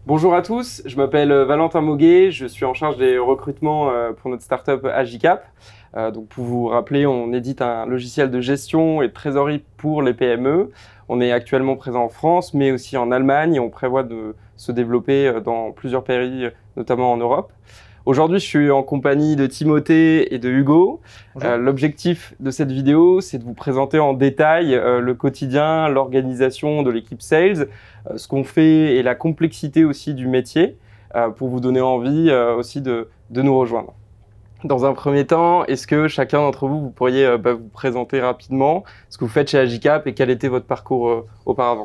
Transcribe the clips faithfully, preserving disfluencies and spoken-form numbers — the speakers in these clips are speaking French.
Bonjour à tous, je m'appelle Valentin Moguet, je suis en charge des recrutements pour notre startup Agicap. Donc pour vous rappeler, on édite un logiciel de gestion et de trésorerie pour les P M E. On est actuellement présent en France, mais aussi en Allemagne et on prévoit de se développer dans plusieurs pays, notamment en Europe. Aujourd'hui, je suis en compagnie de Timothée et de Hugo. Euh, L'objectif de cette vidéo, c'est de vous présenter en détail euh, le quotidien, l'organisation de l'équipe Sales, euh, ce qu'on fait et la complexité aussi du métier, euh, pour vous donner envie euh, aussi de, de nous rejoindre. Dans un premier temps, est-ce que chacun d'entre vous, vous pourriez euh, bah, vous présenter rapidement ce que vous faites chez Agicap et quel était votre parcours euh, auparavant?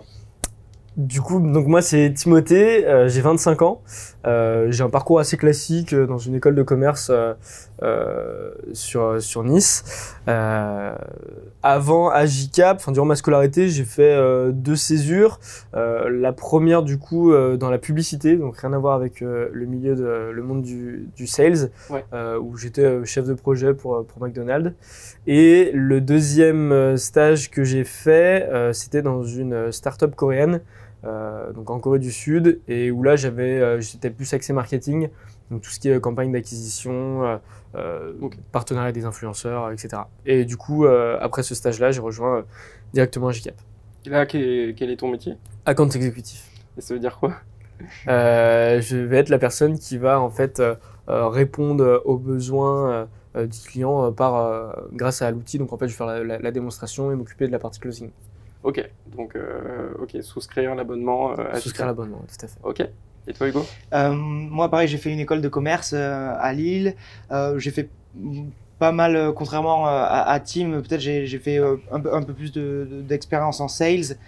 Du coup, donc moi c'est Timothée, euh, j'ai vingt-cinq ans, euh, j'ai un parcours assez classique euh, dans une école de commerce euh, euh, sur sur Nice. Euh, avant Agicap, enfin durant ma scolarité, j'ai fait euh, deux césures. Euh, la première du coup euh, dans la publicité, donc rien à voir avec euh, le milieu de le monde du, du sales, ouais. euh, où j'étais euh, chef de projet pour pour McDonald's. Et le deuxième stage que j'ai fait, euh, c'était dans une start-up coréenne. Euh, donc en Corée du Sud, et où là j'avais euh, j'étais plus axé marketing, donc tout ce qui est campagne d'acquisition, euh, euh, okay. partenariat des influenceurs, et cetera. Et du coup euh, après ce stage-là, j'ai rejoint euh, directement Agicap. Et là, quel est, quel est ton métier? Account exécutif. Et ça veut dire quoi? euh, Je vais être la personne qui va en fait euh, répondre aux besoins euh, du client par euh, grâce à l'outil. Donc en fait, je vais faire la, la, la démonstration et m'occuper de la partie closing. Ok, donc euh, ok, souscrire l'abonnement. Euh, souscrire l'abonnement, tout à fait. Ok. Et toi, Hugo? euh, Moi, pareil, j'ai fait une école de commerce euh, à Lille. Euh, j'ai fait pas mal, euh, contrairement à, à Tim, peut-être j'ai fait euh, un, peu, un peu plus d'expérience de, de, en sales.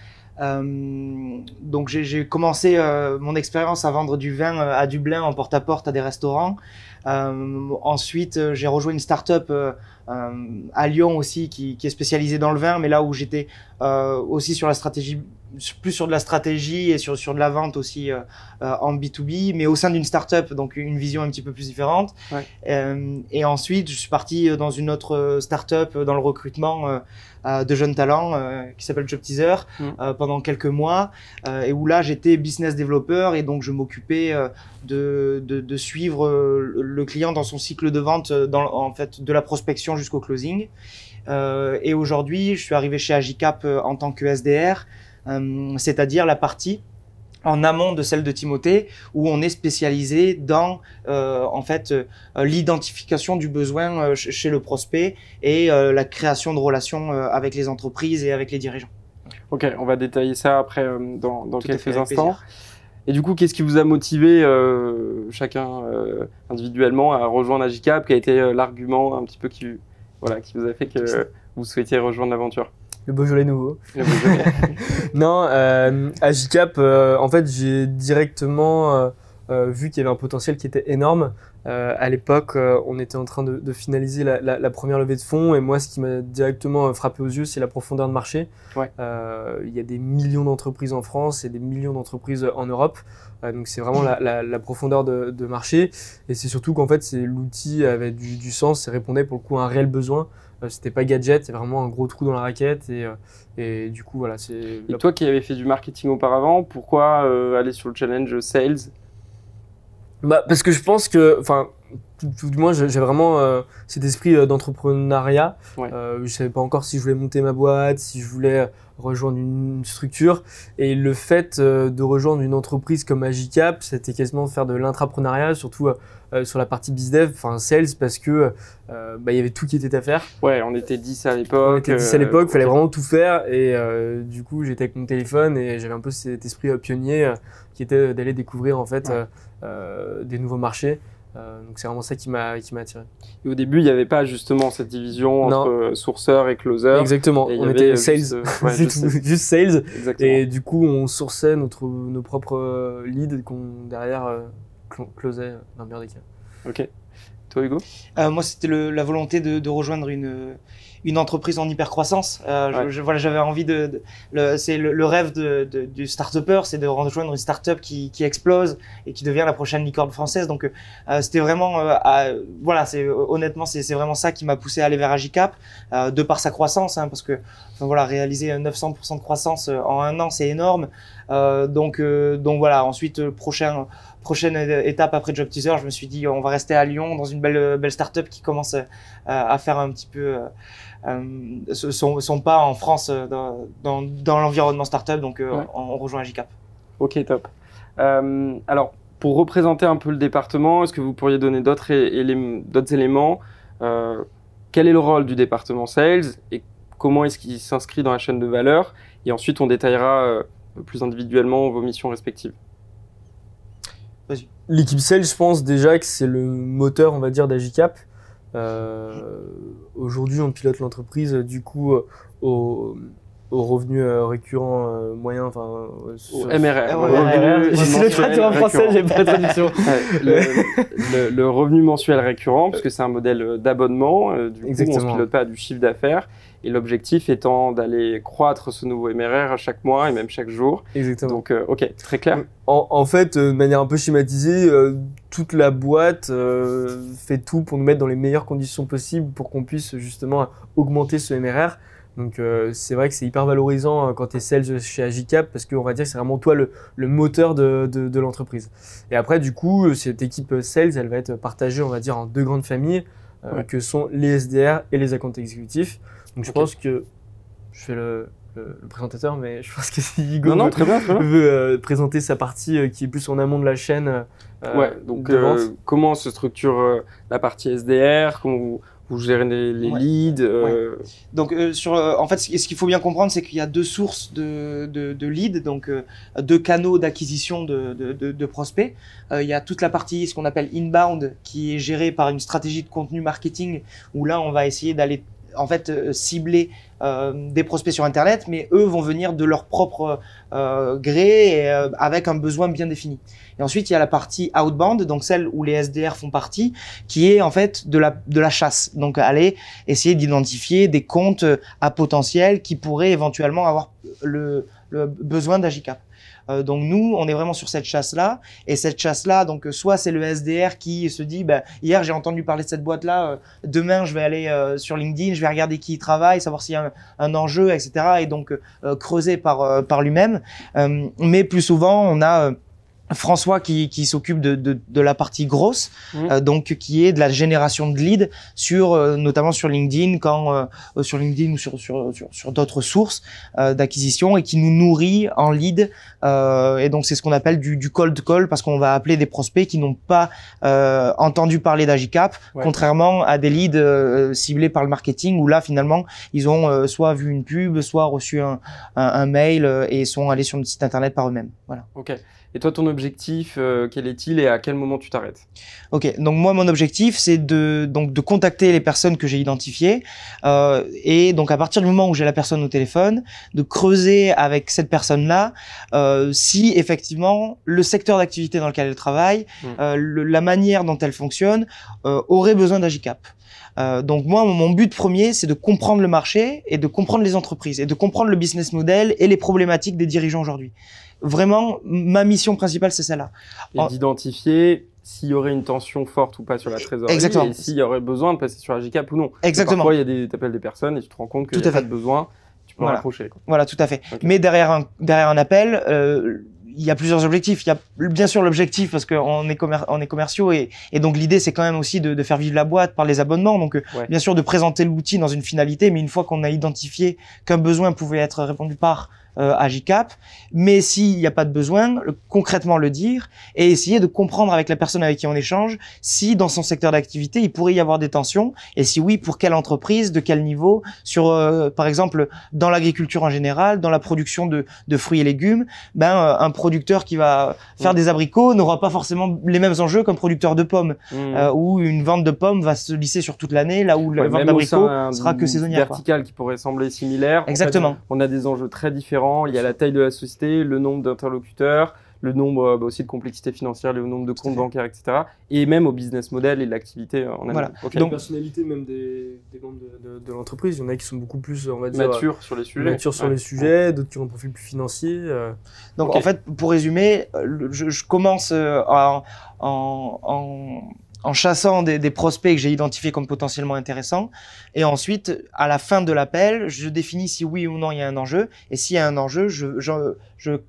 Euh, donc j'ai commencé euh, mon expérience à vendre du vin à Dublin en porte-à-porte -à, -porte à des restaurants. Euh, ensuite, j'ai rejoint une start-up euh, euh, à Lyon aussi qui, qui est spécialisée dans le vin, mais là où j'étais euh, aussi sur la stratégie, plus sur de la stratégie et sur, sur de la vente aussi euh, euh, en B deux B, mais au sein d'une start-up, donc une vision un petit peu plus différente. Ouais. Euh, et ensuite, je suis parti dans une autre start-up dans le recrutement euh, de jeunes talents euh, qui s'appelle Job Teaser mmh. euh, pendant quelques mois euh, et où là j'étais business developer et donc je m'occupais euh, de, de, de suivre euh, le client dans son cycle de vente dans, en fait de la prospection jusqu'au closing euh, et aujourd'hui je suis arrivé chez Agicap euh, en tant que S D R, euh, c'est-à-dire la partie en amont de celle de Timothée, où on est spécialisé dans euh, en fait euh, l'identification du besoin euh, chez le prospect et euh, la création de relations euh, avec les entreprises et avec les dirigeants. Ok, on va détailler ça après euh, dans, dans quelques fait, instants. Et du coup, qu'est-ce qui vous a motivé euh, chacun euh, individuellement à rejoindre Agicap? Quel a été euh, l'argument un petit peu qui, voilà, qui vous a fait que vous souhaitiez rejoindre l'aventure? Le Beaujolais nouveau. Le Beaujolais. Non, euh, Agicap, euh, en fait, j'ai directement euh, euh, vu qu'il y avait un potentiel qui était énorme. Euh, à l'époque, euh, on était en train de, de finaliser la, la, la première levée de fonds et moi, ce qui m'a directement frappé aux yeux, c'est la profondeur de marché. Ouais. Euh, il y a des millions d'entreprises en France et des millions d'entreprises en Europe. Euh, donc, c'est vraiment la, la, la profondeur de, de marché. Et c'est surtout qu'en fait, l'outil avait du, du sens et répondait pour le coup à un réel besoin. Euh, c'était pas gadget, c'est vraiment un gros trou dans la raquette et, euh, et du coup voilà. Et la... toi qui avais fait du marketing auparavant, pourquoi euh, aller sur le challenge sales? Bah parce que je pense que, enfin, tout, tout du moins j'ai vraiment euh, cet esprit euh, d'entrepreneuriat. Ouais. Euh, je savais pas encore si je voulais monter ma boîte, si je voulais rejoindre une structure. Et le fait euh, de rejoindre une entreprise comme Agicap, c'était quasiment faire de l'intrapreneuriat, surtout euh, sur la partie bizdev, enfin sales, parce que euh, bah, il y avait tout qui était à faire. Ouais, on était dix à l'époque. On était dix à l'époque, il euh, fallait vraiment tout faire. Et euh, du coup, j'étais avec mon téléphone et j'avais un peu cet esprit euh, pionnier euh, qui était d'aller découvrir en fait ouais. euh, euh, des nouveaux marchés. Euh, donc c'est vraiment ça qui m'a qui m'a attiré. Et au début, il n'y avait pas justement cette division non. entre sourceur et closer. Exactement. Et on était sales, juste, euh, ouais, juste, juste sales. Exactement. Et du coup, on sourçait notre nos propres leads qu'on derrière euh, closait dans le meilleur des cas. Ok. Toi, Hugo? euh, Moi, c'était la volonté de, de rejoindre une une entreprise en hyper croissance. Euh, ouais. je, je, voilà, j'avais envie de, de le, c'est le, le rêve de, de, du start-upper, c'est de rejoindre une start-up qui, qui explose et qui devient la prochaine licorne française. Donc, euh, c'était vraiment, euh, à, voilà, c'est honnêtement, c'est vraiment ça qui m'a poussé à aller vers Agicap, euh, de par sa croissance, hein, parce que, enfin, voilà, réaliser neuf cents pour cent de croissance en un an, c'est énorme. Euh, donc, euh, donc voilà. Ensuite, euh, prochain, prochaine étape après Job Teaser, je me suis dit on va rester à Lyon dans une belle, belle start-up qui commence euh, à faire un petit peu euh, euh, son, son pas en France euh, dans, dans, dans l'environnement start-up. Donc, euh, ouais. on, on rejoint Agicap. Ok, top. Euh, alors, pour représenter un peu le département, est-ce que vous pourriez donner d'autres élé d'autres éléments euh, Quel est le rôle du département Sales et comment est-ce qu'il s'inscrit dans la chaîne de valeur? Et ensuite, on détaillera euh, plus individuellement vos missions respectives. L'équipe Sales, je pense déjà que c'est le moteur, on va dire, d'Agicap. Euh, Aujourd'hui, on pilote l'entreprise du coup euh, au, au revenu euh, récurrent euh, moyen, enfin au M R R. Ouais, J'essaie de traduire en français, j'ai pas de traduction. Ouais, le, le, le revenu mensuel récurrent, parce que c'est un modèle d'abonnement. Euh, du coup, Exactement. on ne se pilote pas du chiffre d'affaires. Et l'objectif étant d'aller croître ce nouveau M R R à chaque mois et même chaque jour. Exactement. Donc, euh, ok, très clair. En, en fait, euh, de manière un peu schématisée, euh, toute la boîte euh, fait tout pour nous mettre dans les meilleures conditions possibles pour qu'on puisse justement augmenter ce M R R. Donc euh, c'est vrai que c'est hyper valorisant euh, quand tu es sales chez Agicap parce qu'on va dire que c'est vraiment toi le, le moteur de, de, de l'entreprise. Et après, du coup, cette équipe sales, elle va être partagée, on va dire, en deux grandes familles euh, ouais. que sont les S D R et les accounts exécutifs. Donc je okay. pense que je fais le, le, le présentateur, mais je pense que si Hugo non, non, veut, très bien, très bien. veut euh, présenter sa partie euh, qui est plus en amont de la chaîne. Euh, ouais, donc euh, comment se structure euh, la partie S D R, comment vous, vous gérez les, les ouais. leads euh... ouais. Donc euh, sur, euh, en fait, ce qu'il faut bien comprendre, c'est qu'il y a deux sources de, de, de leads, donc euh, deux canaux d'acquisition de, de, de, de prospects. Euh, il y a toute la partie, ce qu'on appelle inbound, qui est gérée par une stratégie de contenu marketing, où là, on va essayer d'aller en fait euh, cibler euh, des prospects sur Internet, mais eux vont venir de leur propre euh, gré et, euh, avec un besoin bien défini. Et ensuite, il y a la partie outbound, donc celle où les S D R font partie, qui est en fait de la, de la chasse. Donc, aller essayer d'identifier des comptes à potentiel qui pourraient éventuellement avoir le, le besoin d'Agicap. Euh, donc nous, on est vraiment sur cette chasse-là. Et cette chasse-là, donc soit c'est le S D R qui se dit, bah, hier j'ai entendu parler de cette boîte-là, euh, demain je vais aller euh, sur LinkedIn, je vais regarder qui y travaille, savoir s'il y a un, un enjeu, et cetera. Et donc euh, creuser par euh, par lui-même. Euh, mais plus souvent, on a euh, François qui, qui s'occupe de, de, de la partie grosse, mmh. euh, donc qui est de la génération de leads sur euh, notamment sur LinkedIn, quand euh, sur LinkedIn ou sur sur sur, sur d'autres sources euh, d'acquisition et qui nous nourrit en lead. Euh, et donc c'est ce qu'on appelle du, du cold call parce qu'on va appeler des prospects qui n'ont pas euh, entendu parler d'Agicap, ouais. contrairement à des leads euh, ciblés par le marketing où là finalement ils ont euh, soit vu une pub, soit reçu un, un, un mail euh, et sont allés sur notre site internet par eux-mêmes. Voilà. Ok. Et toi, ton objectif, euh, quel est-il et à quel moment tu t'arrêtes? Ok, donc moi, mon objectif, c'est de donc de contacter les personnes que j'ai identifiées euh, et donc à partir du moment où j'ai la personne au téléphone, de creuser avec cette personne-là euh, si effectivement le secteur d'activité dans lequel elle travaille, mmh. euh, le, la manière dont elle fonctionne euh, aurait besoin d'Agicap. Euh, donc moi, mon but premier, c'est de comprendre le marché et de comprendre les entreprises et de comprendre le business model et les problématiques des dirigeants aujourd'hui. Vraiment, ma mission principale, c'est celle-là. Et en... d'identifier s'il y aurait une tension forte ou pas sur la trésorerie. Exactement. Et s'il y aurait besoin de passer sur Agicap ou non. Exactement. Parfois, il y a des, t'appelles des personnes et tu te rends compte qu'il n'y a pas de besoin, tu peux voilà. rapprocher. Quoi. Voilà, tout à fait. Okay. Mais derrière un, derrière un appel, euh, il y a plusieurs objectifs. Il y a bien sûr l'objectif parce qu'on est, commer on est commerciaux et, et donc l'idée c'est quand même aussi de, de faire vivre la boîte par les abonnements. Donc ouais. bien sûr de présenter l'outil dans une finalité, mais une fois qu'on a identifié qu'un besoin pouvait être répondu par euh, Agicap, mais s'il n'y a pas de besoin, le, concrètement le dire et essayer de comprendre avec la personne avec qui on échange si dans son secteur d'activité il pourrait y avoir des tensions et si oui pour quelle entreprise, de quel niveau, sur euh, par exemple dans l'agriculture en général, dans la production de, de fruits et légumes, ben euh, un producteur qui va faire mmh. des abricots n'aura pas forcément les mêmes enjeux qu'un producteur de pommes mmh. euh, où une vente de pommes va se lisser sur toute l'année là où ouais, la vente d'abricots sera que saisonnière. Verticale qui pourrait sembler similaire. Exactement. En fait, on a des enjeux très différents. Il y a la taille de la société, le nombre d'interlocuteurs, le nombre bah, aussi de complexité financière, le nombre de comptes bancaires, et cetera. Et même au business model et l'activité en elle-même. Voilà. Okay. Donc, la personnalité même des, des membres de, de, de l'entreprise, il y en a qui sont beaucoup plus, on va dire, matures sur les sujets, matures sur ouais. les sujets, d'autres qui ont un profil plus financier. Euh... Donc okay. en fait, pour résumer, je, je commence euh, en, en, en en chassant des, des prospects que j'ai identifiés comme potentiellement intéressants. Et ensuite, à la fin de l'appel, je définis si oui ou non il y a un enjeu. Et s'il y a un enjeu, je, je, je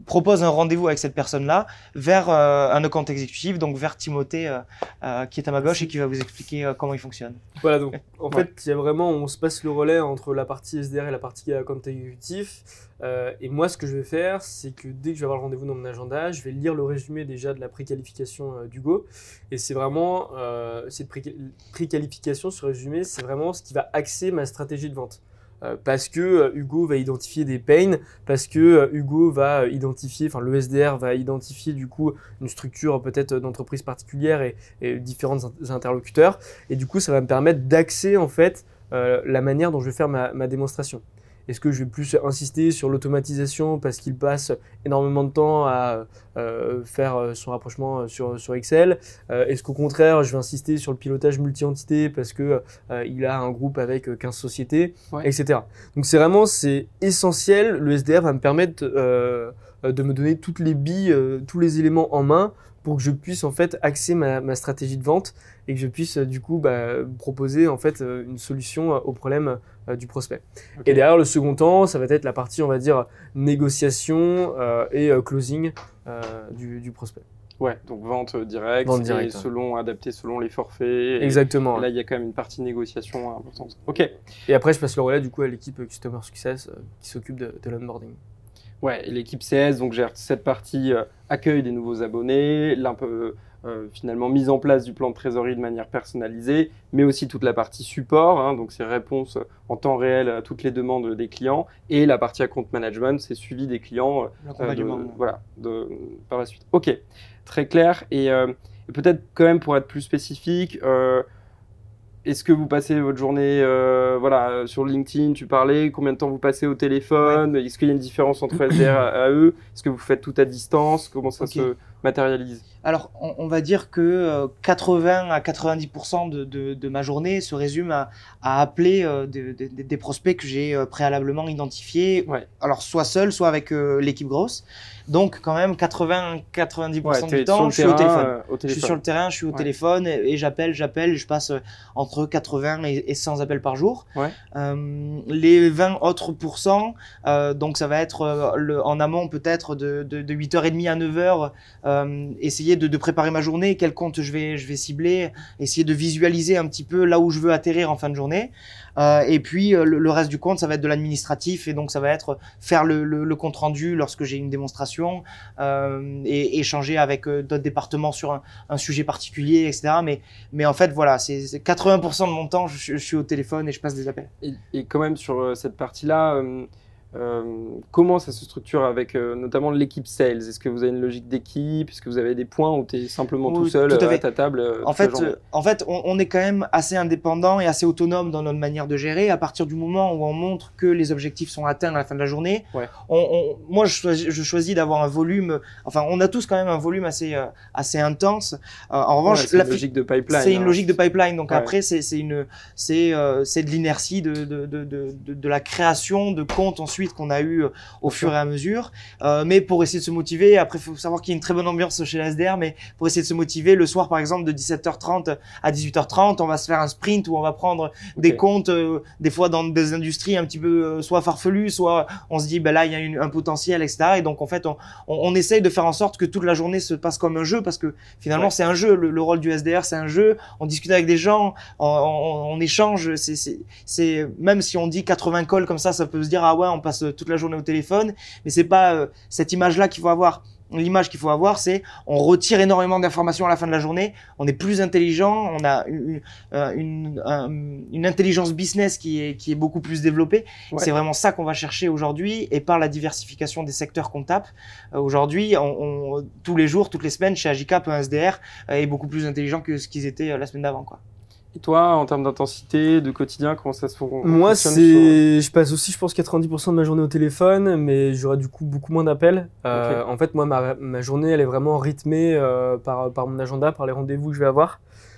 propose un rendez-vous avec cette personne-là vers euh, un account exécutif, donc vers Timothée euh, euh, qui est à ma gauche et qui va vous expliquer euh, comment il fonctionne. Voilà, donc en Ouais. fait, il y a vraiment, on se passe le relais entre la partie S D R et la partie account exécutif. Euh, et moi, ce que je vais faire, c'est que dès que je vais avoir le rendez-vous dans mon agenda, je vais lire le résumé déjà de la préqualification euh, d'Hugo. Et c'est vraiment, euh, cette pré- préqualification, ce résumé, c'est vraiment ce qui va axer ma stratégie de vente. Euh, parce que euh, Hugo va identifier des pains, parce que euh, Hugo va identifier, enfin le S D R va identifier du coup une structure peut-être d'entreprise particulière et, et différents in- interlocuteurs. Et du coup, ça va me permettre d'axer en fait euh, la manière dont je vais faire ma, ma démonstration. Est-ce que je vais plus insister sur l'automatisation parce qu'il passe énormément de temps à euh, faire son rapprochement sur, sur Excel? euh, Est-ce qu'au contraire, je vais insister sur le pilotage multi-entité parce que euh, il a un groupe avec quinze sociétés, Ouais. et cetera. Donc c'est vraiment c'est essentiel. Le S D R va me permettre euh, de me donner toutes les billes, euh, tous les éléments en main pour que je puisse en fait axer ma, ma stratégie de vente et que je puisse euh, du coup bah, proposer en fait euh, une solution euh, au problème euh, du prospect. Ok. Et derrière le second temps, ça va être la partie on va dire négociation euh, et euh, closing euh, du, du prospect. Ouais, donc vente directe, Vente et directe, ouais. selon, adapté selon les forfaits. Et Exactement. là, il y a quand même une partie négociation importante. Ok. Et après, je passe le relais du coup à l'équipe Customer Success euh, qui s'occupe de, de l'onboarding. Ouais, et l'équipe C S donc gère cette partie euh, accueil des nouveaux abonnés, l'un peu euh, finalement mise en place du plan de trésorerie de manière personnalisée, mais aussi toute la partie support, hein, donc c'est réponse en temps réel à toutes les demandes des clients, et la partie account management, c'est suivi des clients euh, L'accompagnement. de- voilà, de, par la suite. Ok, très clair. Et, euh, et peut-être quand même pour être plus spécifique, euh, est-ce que vous passez votre journée euh, voilà, sur LinkedIn, tu parlais, combien de temps vous passez au téléphone? Est-ce qu'il y a une différence entre S D R à, à eux? Est-ce que vous faites tout à distance? Comment ça Ok. se matérialise? Alors, on, on va dire que euh, quatre-vingts à quatre-vingt-dix pour cent de, de, de ma journée se résume à, à appeler euh, des, des, des prospects que j'ai euh, préalablement identifiés, Ouais. alors soit seul, soit avec euh, l'équipe grosse. Donc, quand même, quatre-vingts à quatre-vingt-dix pour cent t'es du temps, sur je le suis au terrain, téléphone. euh, au Je téléphone. suis sur le terrain, je suis au Ouais. téléphone et, et j'appelle, j'appelle, je passe euh, entre quatre-vingts et, et cent appels par jour. Ouais. Euh, les vingt autres pourcents, euh, donc ça va être euh, le, en amont peut-être de, de, de huit heures trente à neuf heures, euh, essayer de, de préparer ma journée, quel compte je vais, je vais cibler, essayer de visualiser un petit peu là où je veux atterrir en fin de journée. Euh, et puis euh, le, le reste du compte, ça va être de l'administratif et donc ça va être faire le, le, le compte rendu lorsque j'ai une démonstration euh, et échanger avec euh, d'autres départements sur un, un sujet particulier, et cetera. Mais, mais en fait, voilà, c'est c'est quatre-vingts pour cent de mon temps, je, je suis au téléphone et je passe des appels. Et, et quand même sur euh, cette partie-là, euh, euh, comment ça se structure avec euh, notamment l'équipe sales? Est-ce que vous avez une logique d'équipe? Est-ce que vous avez des points où tu es simplement Oui, tout seul tout à euh, fait. à ta table euh, En toute la fait, journée euh, en fait, on, on est quand même assez indépendant et assez autonome dans notre manière de gérer. À partir du moment où on montre que les objectifs sont atteints à la fin de la journée, Ouais. on, on- moi, je choisis, je choisis d'avoir un volume. Enfin, on a tous quand même un volume assez, euh, assez intense. Euh, en Ouais, revanche, c'est la une fi- logique de pipeline. c'est une hein. logique de pipeline. Donc Ouais. après, c'est c'est une, c'est euh, c'est de l'inertie de de, de, de de de la création de comptes ensuite qu'on a eu euh, au Bien fur sûr. et à mesure. Euh, mais pour essayer de se motiver, après, il faut savoir qu'il y a une très bonne ambiance chez la S D R, mais pour essayer de se motiver, le soir, par exemple, de dix-sept heures trente à dix-huit heures trente, on va se faire un sprint où on va prendre des Ok. comptes, euh, des fois dans des industries un petit peu euh, soit farfelues, soit on se dit, ben là, il y a une- un potentiel, et cetera. Et donc, en fait, on, on, on essaye de faire en sorte que toute la journée se passe comme un jeu, parce que finalement, Ouais. c'est un jeu. Le, le rôle du S D R, c'est un jeu. On discute avec des gens, on, on, on échange. C'est, c'est, c'est, même si on dit quatre-vingts calls comme ça, ça peut se dire, ah ouais, on passe toute la journée au téléphone, mais c'est pas euh, cette image-là qu'il faut avoir. L'image qu'il faut avoir, c'est on retire énormément d'informations à la fin de la journée, on est plus intelligent, on a une, une, une, un- une intelligence business qui est, qui est beaucoup plus développée. Ouais. C'est vraiment ça qu'on va chercher aujourd'hui et par la diversification des secteurs qu'on tape. Euh, aujourd'hui, on, on- tous les jours, toutes les semaines, chez Agicap, un S D R euh, est beaucoup plus intelligent que ce qu'ils étaient euh, la semaine d'avant, quoi. Et toi, en termes d'intensité, de quotidien, comment ça se fon- Moi, fonctionne c'est, je passe aussi, je pense, quatre-vingt-dix pour cent de ma journée au téléphone, mais j'aurai du coup beaucoup moins d'appels. Euh, En fait, moi, ma, ma journée, elle est vraiment rythmée euh, par, par mon agenda, par les rendez-vous que je vais avoir.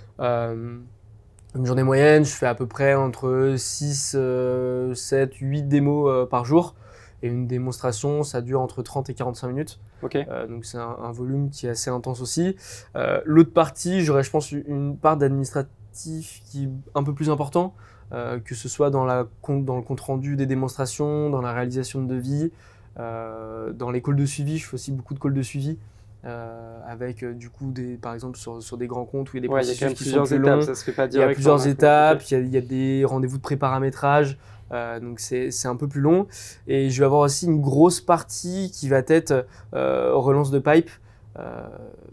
Euh, une journée moyenne, je fais à peu près entre six, euh, sept, huit démos euh, par jour. Et une démonstration, ça dure entre trente et quarante-cinq minutes. Ok. Euh, donc c'est un, un volume qui est assez intense aussi. Euh, L'autre partie, j'aurais, je pense, une part d'administratif qui est un peu plus important, euh, que ce soit dans, la, compte- dans le compte rendu des démonstrations, dans la réalisation de devis, Euh, dans les calls de suivi, je fais aussi beaucoup de calls de suivi. Euh, avec euh, du coup des, par exemple sur, sur des grands comptes où il y a des ouais, il y a quand même qui plusieurs sont plus étapes, longs. ça se fait pas Il y direct. a plusieurs étapes, okay. il y a, il y a des rendez-vous de pré-paramétrage, euh, donc c'est c'est un peu plus long. Et je vais avoir aussi une grosse partie qui va être euh, relance de pipe. Euh,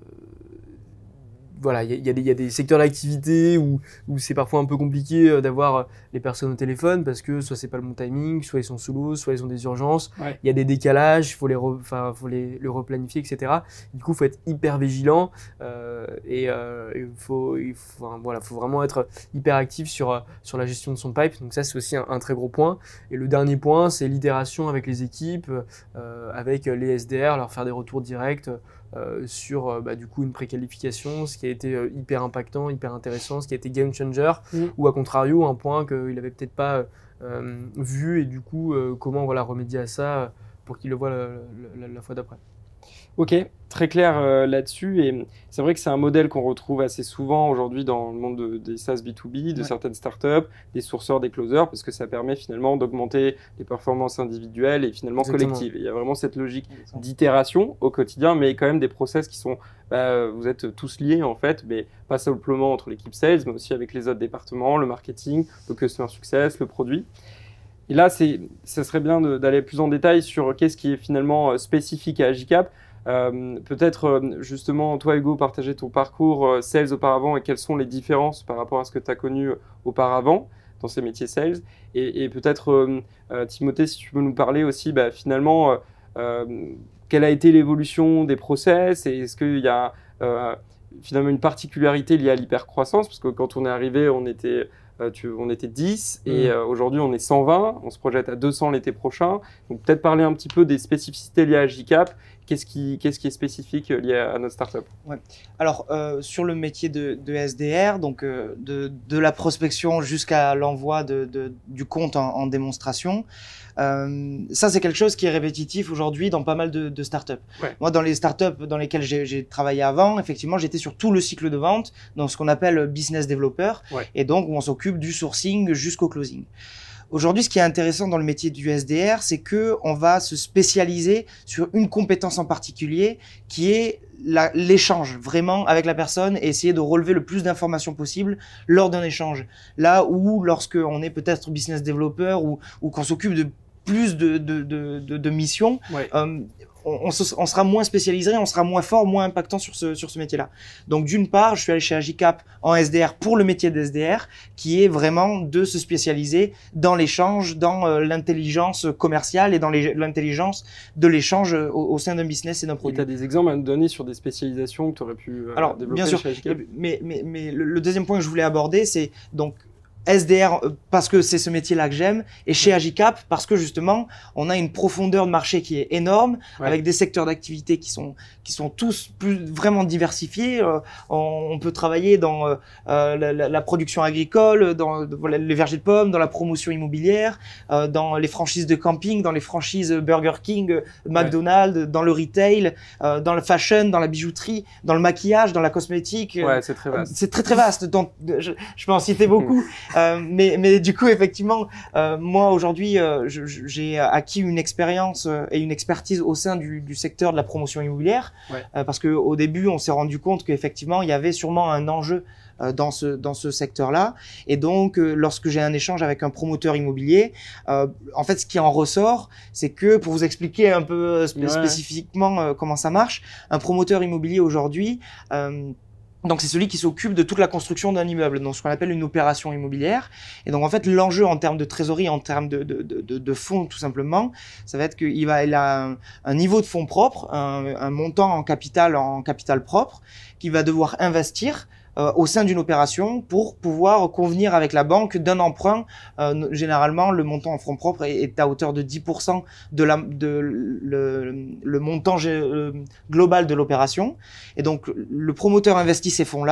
Voilà, il y, y, y a des secteurs d'activité où, où c'est parfois un peu compliqué d'avoir les personnes au téléphone parce que soit c'est pas le bon timing, soit ils sont sous l'eau, soit ils ont des urgences. Il ouais. y a des décalages, il faut les, re, faut les, les replanifier, et cetera. Du coup, il faut être hyper vigilant euh, et euh, il faut, il faut, voilà, faut vraiment être hyper actif sur, sur la gestion de son pipe. Donc ça, c'est aussi un, un très gros point. Et le dernier point, c'est l'itération avec les équipes, euh, avec les S D R, leur faire des retours directs. Euh, sur euh, bah, du coup une préqualification, ce qui a été euh, hyper impactant, hyper intéressant, ce qui a été game changer, mmh. ou à contrario un point qu'il n'avait peut-être pas euh, vu et du coup euh, comment voilà, remédier à ça pour qu'il le voit la, la, la fois d'après. Ok, très clair euh, là-dessus et c'est vrai que c'est un modèle qu'on retrouve assez souvent aujourd'hui dans le monde de, des SaaS B deux B, de ouais. certaines startups, des sourceurs, des closers, parce que ça permet finalement d'augmenter les performances individuelles et finalement Exactement. collectives. Et il y a vraiment cette logique d'itération au quotidien, mais quand même des process qui sont, bah, vous êtes tous liés en fait, mais pas simplement entre l'équipe sales, mais aussi avec les autres départements, le marketing, le customer success, le produit. Et là, ça serait bien d'aller plus en détail sur qu'est-ce qui est finalement spécifique à Agicap. Euh, Peut-être euh, justement, toi Hugo, partager ton parcours euh, sales auparavant et quelles sont les différences par rapport à ce que tu as connu euh, auparavant dans ces métiers sales. Et, et peut-être, euh, euh, Timothée, si tu peux nous parler aussi bah, finalement, euh, euh, quelle a été l'évolution des process et est-ce qu'il y a euh, finalement une particularité liée à l'hypercroissance, parce que quand on est arrivé, on était... Tu, on était dix et mmh. euh, aujourd'hui on est cent vingt, on se projette à deux cents l'été prochain. Donc peut-être parler un petit peu des spécificités liées à Agicap. Qu'est-ce qui, qu'est-ce qui est spécifique lié à, à notre startup? Ouais. Alors euh, sur le métier de, de S D R, donc euh, de, de la prospection jusqu'à l'envoi de, de, du compte en, en démonstration, euh, ça c'est quelque chose qui est répétitif aujourd'hui dans pas mal de, de startups. Ouais. Moi dans les startups dans lesquelles j'ai travaillé avant, effectivement j'étais sur tout le cycle de vente, dans ce qu'on appelle business developer, ouais. et donc où on s'occupe du sourcing jusqu'au closing. Aujourd'hui, ce qui est intéressant dans le métier du S D R, c'est que on va se spécialiser sur une compétence en particulier, qui est l'échange vraiment avec la personne et essayer de relever le plus d'informations possible lors d'un échange. Là où, lorsque on est peut-être business developer ou, ou qu'on s'occupe de plus de, de, de, de, de missions, ouais. euh, On, on, se, on sera moins spécialisé, on sera moins fort, moins impactant sur ce, sur ce métier-là. Donc d'une part, je suis allé chez Agicap en S D R pour le métier de S D R, qui est vraiment de se spécialiser dans l'échange, dans euh, l'intelligence commerciale et dans l'intelligence de l'échange au, au sein d'un business et d'un produit. Et tu as des exemples à nous donner sur des spécialisations que tu aurais pu euh, Alors, développer bien sûr, chez Agicap? mais, mais, mais le, le deuxième point que je voulais aborder, c'est donc S D R parce que c'est ce métier-là que j'aime, et chez Agicap parce que justement on a une profondeur de marché qui est énorme, ouais. avec des secteurs d'activité qui sont qui sont tous plus vraiment diversifiés. Euh, on, on peut travailler dans euh, la, la, la production agricole, dans voilà, les vergers de pommes, dans la promotion immobilière, euh, dans les franchises de camping, dans les franchises Burger King, McDonald's, ouais. dans le retail, euh, dans le fashion, dans la bijouterie, dans le maquillage, dans la cosmétique. Ouais, c'est très vaste. C'est très très vaste. Donc je, je peux en citer beaucoup. Euh, mais, mais du coup, effectivement, euh, moi aujourd'hui, euh, j'ai acquis une expérience et une expertise au sein du, du secteur de la promotion immobilière, ouais. euh, parce que au début, on s'est rendu compte qu'effectivement, il y avait sûrement un enjeu euh, dans ce dans ce secteur-là. Et donc, euh, lorsque j'ai un échange avec un promoteur immobilier, euh, en fait, ce qui en ressort, c'est que pour vous expliquer un peu spé ouais. spécifiquement euh, comment ça marche, un promoteur immobilier aujourd'hui. Euh, Donc, c'est celui qui s'occupe de toute la construction d'un immeuble, donc ce qu'on appelle une opération immobilière. Et donc, en fait, l'enjeu en termes de trésorerie, en termes de, de, de, de fonds, tout simplement, ça va être qu'il va, il a un, un niveau de fonds propre, un, un montant en capital, en capital propre, qu'il va devoir investir Euh, au sein d'une opération pour pouvoir convenir avec la banque d'un emprunt. Euh, généralement, le montant en fonds propres est, est à hauteur de dix pour cent de, la, de le, le montant euh, global de l'opération. Et donc, le promoteur investit ces fonds-là.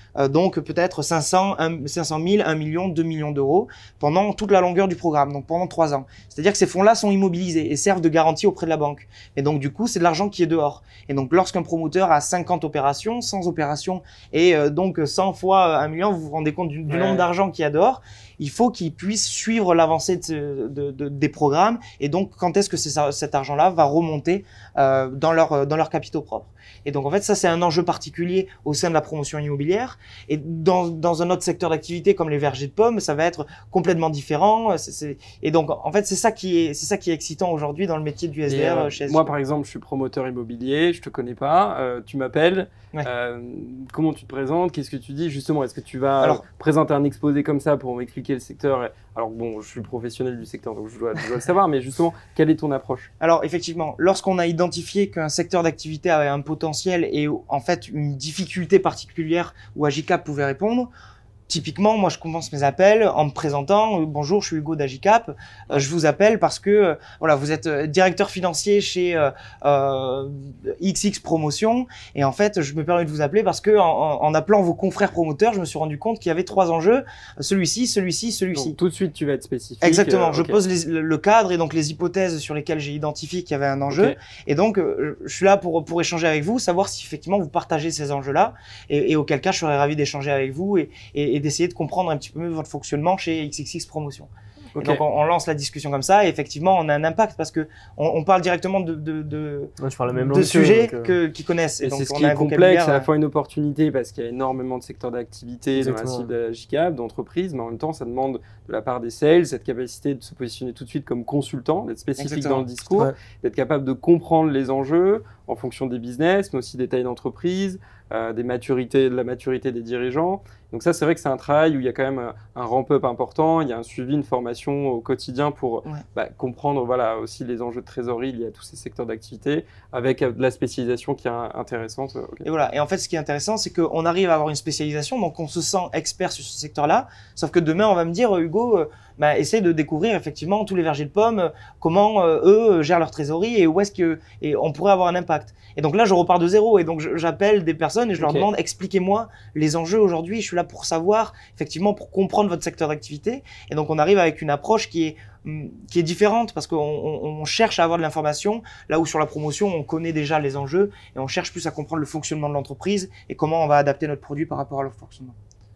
euh, donc peut-être cinq cents, mille, un million, deux millions d'euros pendant toute la longueur du programme, donc pendant trois ans. C'est-à-dire que ces fonds-là sont immobilisés et servent de garantie auprès de la banque. Et donc du coup, c'est de l'argent qui est dehors. Et donc lorsqu'un promoteur a cinquante opérations, cent opérations et euh, donc cent fois un million, vous vous rendez compte du, du ouais. nombre d'argent qu'il y a dehors, il faut qu'il puisse suivre l'avancée de, de, de, des programmes et donc quand est-ce que cet argent-là va remonter euh, dans leur dans leurs capitaux propres. Et donc en fait ça c'est un enjeu particulier au sein de la promotion immobilière et dans dans un autre secteur d'activité comme les vergers de pommes ça va être complètement différent. C'est, c'est... Et donc en fait c'est ça qui est c'est ça qui est excitant aujourd'hui dans le métier du S D R. Euh, chez moi par exemple je suis promoteur immobilier, je te connais pas, euh, tu m'appelles, ouais. euh, comment tu te présentes, qu'est-ce que tu dis justement, est-ce que tu vas Alors, présenter un exposé comme ça pour m'expliquer le secteur? Alors bon je suis professionnel du secteur donc je dois, je dois le savoir mais justement quelle est ton approche? Alors effectivement lorsqu'on a identifié qu'un secteur d'activité avait un potentiel et en fait une difficulté particulière où Agicap pouvait répondre. Typiquement, moi, je commence mes appels en me présentant. Bonjour, je suis Hugo d'Agicap. Euh, je vous appelle parce que euh, voilà, vous êtes directeur financier chez euh, euh, X X Promotion. Et en fait, je me permets de vous appeler parce que en, en appelant vos confrères promoteurs, je me suis rendu compte qu'il y avait trois enjeux celui-ci, celui-ci, celui-ci. Donc, tout de suite, tu vas être spécifique. Exactement. Euh, je okay. pose les, le cadre et donc les hypothèses sur lesquelles j'ai identifié qu'il y avait un enjeu. Okay. Et donc, euh, je suis là pour pour échanger avec vous, savoir si effectivement vous partagez ces enjeux-là. Et, et auquel cas, je serais ravi d'échanger avec vous et, et, et d'essayer de comprendre un petit peu mieux votre fonctionnement chez X X X Promotion. Okay. Donc on, on lance la discussion comme ça et effectivement on a un impact parce que on, on parle directement de de de, ouais, tu parles la même de langue sujets que, que qu'ils connaissent. Et, et donc c'est ce on qui a est complexe, c'est à la fois une opportunité parce qu'il y a énormément de secteurs d'activité dans la cible d'Agicap, d'entreprise, mais en même temps ça demande de la part des sales cette capacité de se positionner tout de suite comme consultant, d'être spécifique Exactement. Dans le discours, ouais. d'être capable de comprendre les enjeux en fonction des business, mais aussi des tailles d'entreprise, euh, des maturités, de la maturité des dirigeants. Donc ça, c'est vrai que c'est un travail où il y a quand même un ramp-up important, il y a un suivi, une formation au quotidien pour ouais. bah, comprendre voilà, aussi les enjeux de trésorerie liés à tous ces secteurs d'activité, avec de la spécialisation qui est intéressante. Okay. Et voilà. Et en fait, ce qui est intéressant, c'est qu'on arrive à avoir une spécialisation, donc on se sent expert sur ce secteur-là, sauf que demain, on va me dire, Hugo, euh, bah, essaye de découvrir effectivement tous les vergers de pommes, euh, comment euh, eux gèrent leur trésorerie et où est-ce que et on pourrait avoir un impact. Et donc là, je repars de zéro et donc j'appelle des personnes et je okay. leur demande, expliquez-moi les enjeux aujourd'hui, je suis là pour savoir, effectivement, pour comprendre votre secteur d'activité. Et donc, on arrive avec une approche qui est, qui est différente parce qu'on on, on cherche à avoir de l'information, là où sur la promotion, on connaît déjà les enjeux et on cherche plus à comprendre le fonctionnement de l'entreprise et comment on va adapter notre produit par rapport à leur fonctionnement.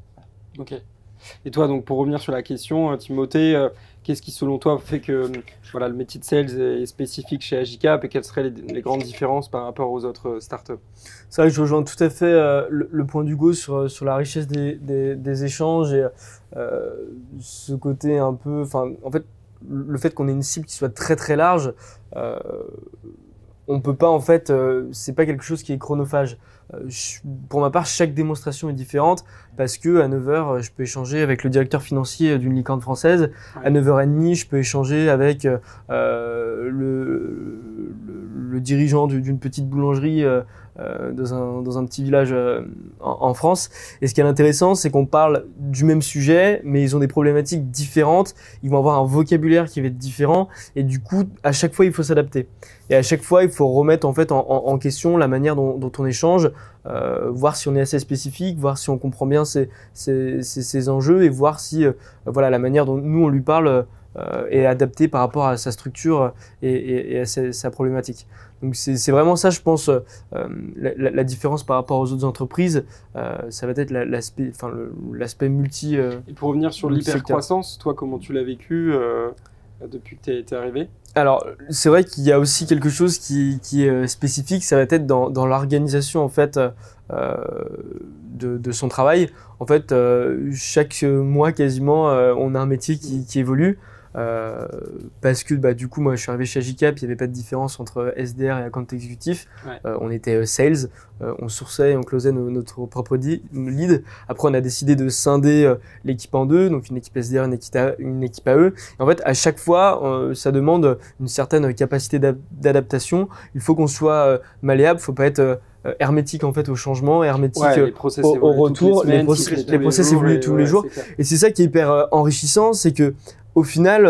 Ok. Et toi, donc, pour revenir sur la question, Timothée, euh, qu'est-ce qui, selon toi, fait que voilà, le métier de sales est spécifique chez Agicap et quelles seraient les, les grandes différences par rapport aux autres startups? C'est vrai que je rejoins tout à fait euh, le, le point d'Hugo sur, sur la richesse des, des, des échanges et euh, ce côté un peu… Enfin, en fait, le fait qu'on ait une cible qui soit très très large, euh, on peut pas en fait… Euh, c'est pas quelque chose qui est chronophage. Je, pour ma part, chaque démonstration est différente parce que à neuf heures, je peux échanger avec le directeur financier d'une licorne française. Ouais. À neuf heures trente, je peux échanger avec euh, le, le, le dirigeant d'une petite boulangerie euh, dans, un, dans un petit village euh, en, en France. Et ce qui est intéressant, c'est qu'on parle du même sujet, mais ils ont des problématiques différentes. Ils vont avoir un vocabulaire qui va être différent. Et du coup, à chaque fois, il faut s'adapter. Et à chaque fois, il faut remettre en fait en, en, en question la manière dont, dont on échange, euh, voir si on est assez spécifique, voir si on comprend bien ces, ces, ces, ces enjeux et voir si euh, voilà la manière dont nous on lui parle euh, est adaptée par rapport à sa structure et, et, et à sa, sa problématique. Donc c'est vraiment ça, je pense, euh, la, la différence par rapport aux autres entreprises. Euh, ça va être l'aspect, enfin l'aspect multi. Euh, et pour revenir sur l'hypercroissance, toi, comment tu l'as vécu euh, depuis que tu es, es arrivé? Alors, c'est vrai qu'il y a aussi quelque chose qui, qui est spécifique, ça va être dans, dans l'organisation en fait euh, de, de son travail. En fait, euh, chaque mois quasiment, euh, on a un métier qui, qui évolue. Euh, parce que bah, du coup moi je suis arrivé chez Agicap, il n'y avait pas de différence entre S D R et account exécutif. Ouais. Euh, on était euh, sales, euh, on sourçait et on closait no, notre propre lead. Après on a décidé de scinder euh, l'équipe en deux, donc une équipe S D R, une équipe A, une équipe A E. Et en fait à chaque fois euh, ça demande une certaine capacité d'adaptation. Il faut qu'on soit euh, malléable, il ne faut pas être euh, hermétique en fait au changement, hermétique ouais, au, au retour. Les, les, les process évoluent tous les jours. Et c'est ça qui est hyper euh, enrichissant, c'est que au final, euh,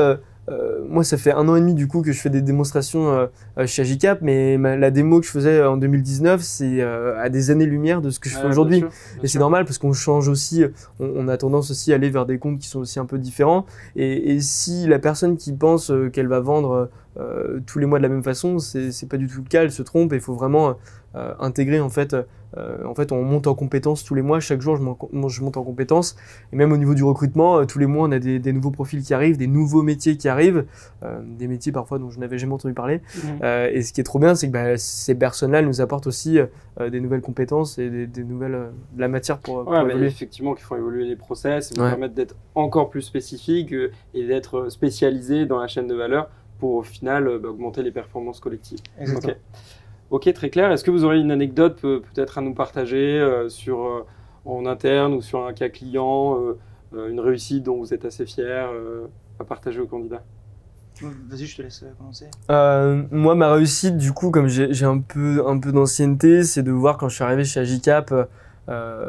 euh, moi, ça fait un an et demi du coup que je fais des démonstrations euh, chez Agicap, mais ma, la démo que je faisais en deux mille dix-neuf, c'est euh, à des années-lumière de ce que je fais Ouais, aujourd'hui. bien sûr, bien Et c'est sûr. normal parce qu'on change aussi, on, on a tendance aussi à aller vers des comptes qui sont aussi un peu différents. Et, et si la personne qui pense euh, qu'elle va vendre euh, tous les mois de la même façon, c'est c'est pas du tout le cas, elle se trompe. Il faut vraiment euh, intégrer en fait. Euh, en fait, on monte en compétences tous les mois. Chaque jour, je, m'en- je monte en compétences. Et même au niveau du recrutement, euh, tous les mois, on a des, des nouveaux profils qui arrivent, des nouveaux métiers qui arrivent, euh, des métiers parfois dont je n'avais jamais entendu parler. Mhm. Euh, et ce qui est trop bien, c'est que bah, ces personnes-là elles nous apportent aussi euh, des nouvelles compétences et des, des nouvelles, euh, de la matière pour, pour Ouais, mais évoluer. effectivement, qui font évoluer les process et vous Ouais. permettre d'être encore plus spécifique euh, et d'être spécialisé dans la chaîne de valeur pour au final euh, bah, augmenter les performances collectives. Exactement. Ok. Ok, très clair. Est-ce que vous aurez une anecdote euh, peut-être à nous partager euh, sur, euh, en interne ou sur un cas client, euh, euh, une réussite dont vous êtes assez fier euh, à partager aux candidats? Vas-y, je te laisse commencer. Euh, moi, ma réussite, du coup, comme j'ai j'ai un peu, un peu d'ancienneté, c'est de voir quand je suis arrivé chez Agicap, euh,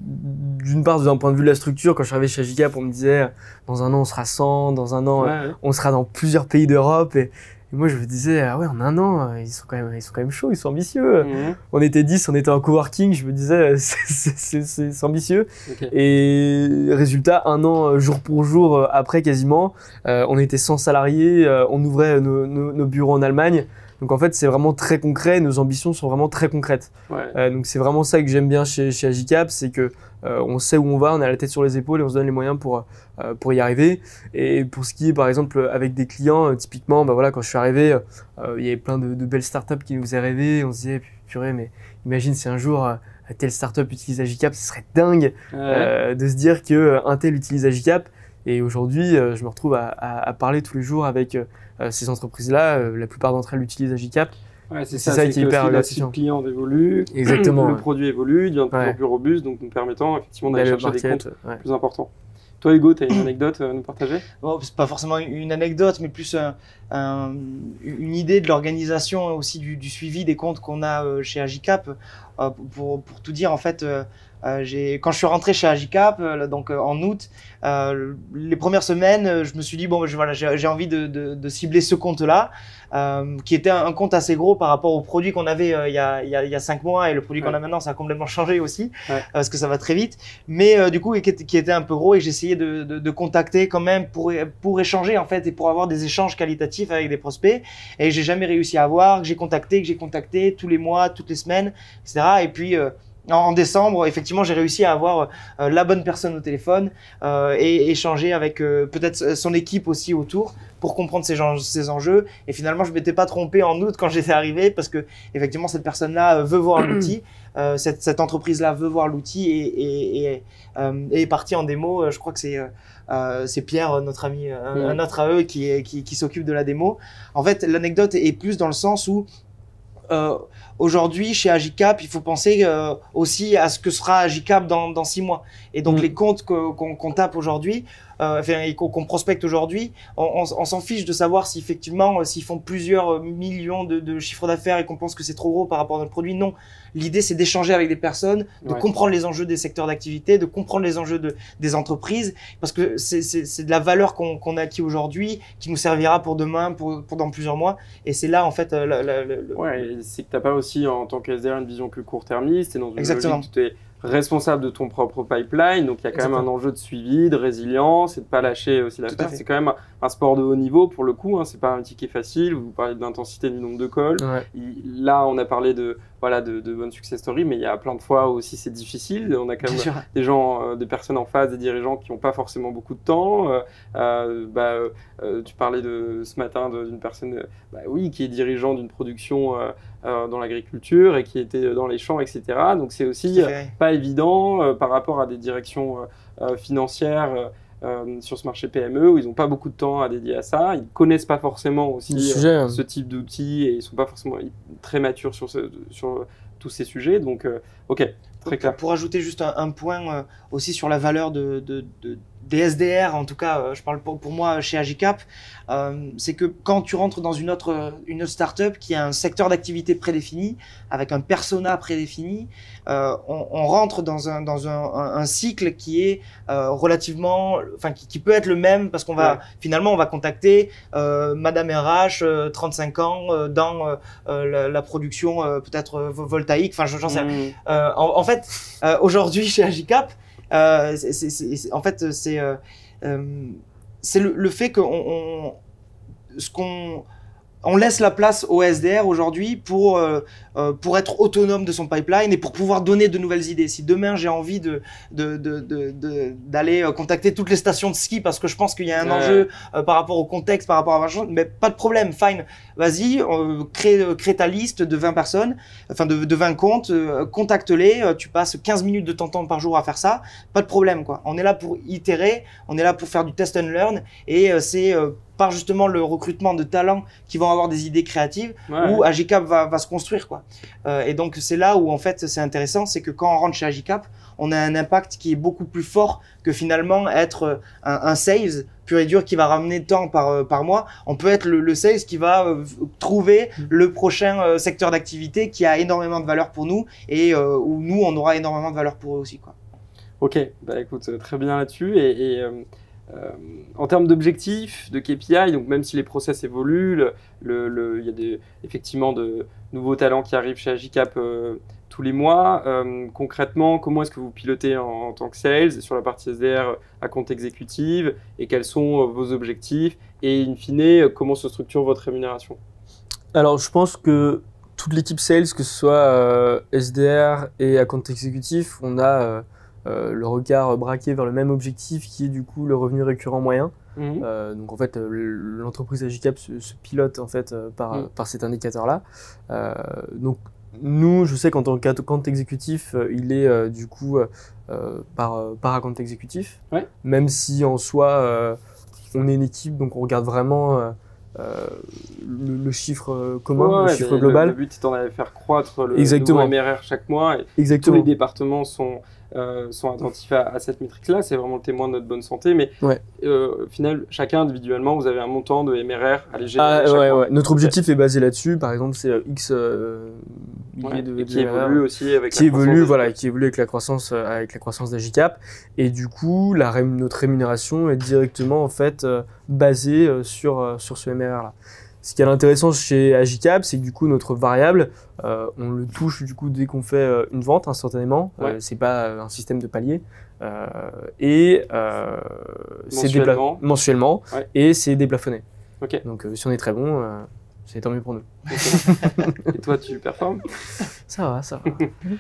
d'une part, d'un point de vue de la structure, quand je suis arrivé chez Agicap, on me disait, dans un an, on sera cent, dans un an, Ouais, ouais. on sera dans plusieurs pays d'Europe. Et, et moi, je me disais, ah ouais, en un an, ils sont quand même, ils sont quand même chauds, ils sont ambitieux. Mhm. On était dix, on était en coworking, je me disais, c'est- c'est c'est- c'est- c'est ambitieux. Ok. Et résultat, un an, euh, jour pour jour, euh, après quasiment, euh, on était cent salariés, euh, on ouvrait nos, nos, nos bureaux en Allemagne. Donc en fait, c'est vraiment très concret, nos ambitions sont vraiment très concrètes. Ouais. Euh, donc c'est vraiment ça que j'aime bien chez, chez Agicap, c'est que euh, on sait où on va, on a la tête sur les épaules et on se donne les moyens pour, euh, pour y arriver. Et pour ce qui est par exemple avec des clients, euh, typiquement, bah voilà, quand je suis arrivé, euh, il y avait plein de, de belles startups qui nous faisaient rêver. On se disait, purée, mais imagine si un jour euh, telle startup utilise Agicap, ce serait dingue Ouais. euh, de se dire que euh, un tel utilise Agicap. Et aujourd'hui, euh, je me retrouve à, à, à parler tous les jours avec euh, ces entreprises-là. Euh, la plupart d'entre elles utilisent Agicap. Ouais, c'est c'est ça, ça c'est qui est que hyper aussi la gratifiant. cible client évolue, Exactement, le ouais. produit évolue, il devient de plus Ouais. en plus robuste, donc nous permettant effectivement d'aller D'aller au chercher des market, comptes ouais. plus importants. Toi Hugo, tu as une anecdote à nous partager? Bon, c'est pas forcément une anecdote, mais plus un, un, une idée de l'organisation aussi du, du suivi des comptes qu'on a euh, chez Agicap. Euh, pour, pour tout dire, en fait, euh, euh, j'ai, quand je suis rentré chez Agicap, euh, donc euh, en août, euh, les premières semaines, euh, je me suis dit bon, je, voilà, j'ai, j'ai envie de, de, de cibler ce compte-là, euh, qui était un, un compte assez gros par rapport au produit qu'on avait euh, il y a il y a il y a cinq mois et le produit Ouais. qu'on a maintenant, ça a complètement changé aussi, Ouais. euh, parce que ça va très vite. Mais euh, du coup, qui était, qui était un peu gros et j'essayais de, de, de contacter quand même pour pour échanger en fait et pour avoir des échanges qualitatifs avec des prospects. Et j'ai jamais réussi à avoir, que j'ai contacté, que j'ai contacté tous les mois, toutes les semaines, et cetera. Et puis euh, en décembre, effectivement, j'ai réussi à avoir euh, la bonne personne au téléphone euh, et échanger avec euh, peut-être son équipe aussi autour pour comprendre ses, gens, ses enjeux. Et finalement, je m'étais pas trompé en août quand j'étais arrivé parce que effectivement, cette personne-là veut voir l'outil, euh, cette, cette entreprise-là veut voir l'outil et, et, et, euh, et est partie en démo. Je crois que c'est euh, c'est Pierre, notre ami, un, Mmh. un autre A E qui, est, qui, qui s'occupe de la démo. En fait, l'anecdote est plus dans le sens où Euh, aujourd'hui, chez Agicap, il faut penser euh, aussi à ce que sera Agicap dans, dans six mois. Et donc, Mm. les comptes que- qu'on qu'on tape aujourd'hui, euh, enfin, et qu'on qu'on prospecte aujourd'hui, on, on, on s'en fiche de savoir si effectivement, euh, s'ils font plusieurs millions de, de chiffres d'affaires et qu'on pense que c'est trop gros par rapport à notre produit. Non. L'idée, c'est d'échanger avec des personnes, de Ouais. comprendre les enjeux des secteurs d'activité, de comprendre les enjeux de, des entreprises, parce que c'est c'est- c'est de la valeur qu'on qu'on a acquis aujourd'hui, qui nous servira pour demain, pour, pour dans plusieurs mois. Et c'est là, en fait, euh, la, la, la- le- Ouais, et c'est que tu n'as pas aussi, en tant que S D R, une vision que court-termiste. Tu es dans une Exactement. logique où tu es responsable de ton propre pipeline. Donc, il y a quand même un Exactement. enjeu de suivi, de résilience et de ne pas lâcher aussi Tout à l'affaire. fait. C'est quand même un, un sport de haut niveau pour le coup. Hein. C'est pas un ticket facile. Vous parlez de l'intensité du nombre de calls. Ouais. Il- Là, on a parlé de, voilà, de, de bonnes success stories, mais il y a plein de fois aussi c'est difficile. On a quand Bien même sûr. des gens, euh, des personnes en face, des dirigeants qui n'ont pas forcément beaucoup de temps. Euh, euh, bah, euh, tu parlais de, ce matin de- d'une personne, euh, bah, oui, qui est dirigeant d'une production euh, euh, dans l'agriculture et qui était dans les champs, et cetera. Donc c'est aussi Tout à euh, fait. pas évident euh, par rapport à des directions euh, euh, financières euh, euh, sur ce marché P M E où ils n'ont pas beaucoup de temps à dédier à ça. Ils connaissent pas forcément aussi Le euh, sujet, hein. ce type d'outils et ils sont pas forcément très matures sur, ce, sur tous ces sujets. Donc, euh, ok, très clair. Pour ajouter juste un, un point euh, aussi sur la valeur de, de, de, des S D R, en tout cas, euh, je parle pour, pour moi chez Agicap, euh, c'est que quand tu rentres dans une autre, une autre startup qui a un secteur d'activité prédéfini, avec un persona prédéfini, euh, on, on rentre dans un, dans un, un, un cycle qui est euh, relativement, enfin qui, qui peut être le même parce qu'on va ouais. finalement on va contacter euh, Madame R H, euh, trente-cinq ans, euh, dans euh, la, la production euh, peut-être euh, voltaïque, enfin j'en sais. Mmh. Euh, en, en fait, euh, aujourd'hui chez Agicap, euh, c'est, c'est, c'est, en fait c'est euh, euh, c'est le, le fait qu'on on, ce qu'on on laisse la place au S D R aujourd'hui pour euh, euh, pour être autonome de son pipeline et pour pouvoir donner de nouvelles idées. Si demain j'ai envie de de de de, de d'aller euh, contacter toutes les stations de ski parce que je pense qu'il y a un ouais. enjeu euh, par rapport au contexte, par rapport à machin, mais pas de problème, fine. Vas-y, euh, crée crée ta liste de vingt personnes, enfin de de vingt comptes, euh, contacte-les, euh, tu passes quinze minutes de ton temps par jour à faire ça, pas de problème quoi. On est là pour itérer, on est là pour faire du test and learn et euh, c'est euh, par justement le recrutement de talents qui vont avoir des idées créatives ouais. où Agicap va, va se construire quoi. Euh, et donc c'est là où en fait c'est intéressant, c'est que quand on rentre chez Agicap, on a un impact qui est beaucoup plus fort que finalement être un, un sales pur et dur qui va ramener tant par par mois. On peut être le, le sales qui va euh, trouver mmh. le prochain euh, secteur d'activité qui a énormément de valeur pour nous et euh, où nous on aura énormément de valeur pour eux aussi quoi. Ok, bah écoute très bien là-dessus et, et euh... Euh, en termes d'objectifs, de K P I, donc même si les process évoluent, le, le, le, il y a des, effectivement de nouveaux talents qui arrivent chez Agicap euh, tous les mois. Euh, concrètement, comment est-ce que vous pilotez en, en tant que sales sur la partie S D R à compte exécutive et quels sont euh, vos objectifs et in fine, comment se structure votre rémunération? Alors, je pense que toute l'équipe sales, que ce soit euh, S D R et à compte exécutif, on a euh, Euh, le regard braqué vers le même objectif qui est du coup le revenu récurrent moyen. Mmh. Euh, donc en fait, l'entreprise Agicap se, se pilote en fait par, mmh. par cet indicateur-là. Euh, donc nous, je sais qu'en tant que compte exécutif, il est euh, du coup euh, par, par account exécutif. Ouais. Même si en soi, euh, on est une équipe, donc on regarde vraiment euh, Euh, le, le chiffre commun, ouais, le chiffre global. Le, le but étant d'aller faire croître le nouveau M R R chaque mois et Exactement. Tous les départements sont, euh, sont attentifs à, à cette métrique-là. C'est vraiment le témoin de notre bonne santé. Mais ouais. euh, au final, chacun individuellement, vous avez un montant de M R R à léger. Ah, ouais, ouais. Notre objectif okay. est basé là-dessus. Par exemple, c'est X euh, ouais. de, et qui de évolue aussi avec qui la évolue, voilà, qui évolue avec la croissance, euh, avec la croissance d'Agicap. Et du coup, la ré notre rémunération est directement en fait euh, basée euh, sur euh, sur ce M R R là. Ce qui est intéressant chez Agicap, c'est que du coup notre variable, euh, on le touche du coup dès qu'on fait euh, une vente instantanément. Ouais. Euh, c'est pas un système de palier euh, et euh, c'est mensuellement, mensuellement ouais. et c'est déplafonné. Okay. Donc euh, si on est très bon, euh, c'est tant mieux pour nous. Et toi, tu performes? Ça va, ça va.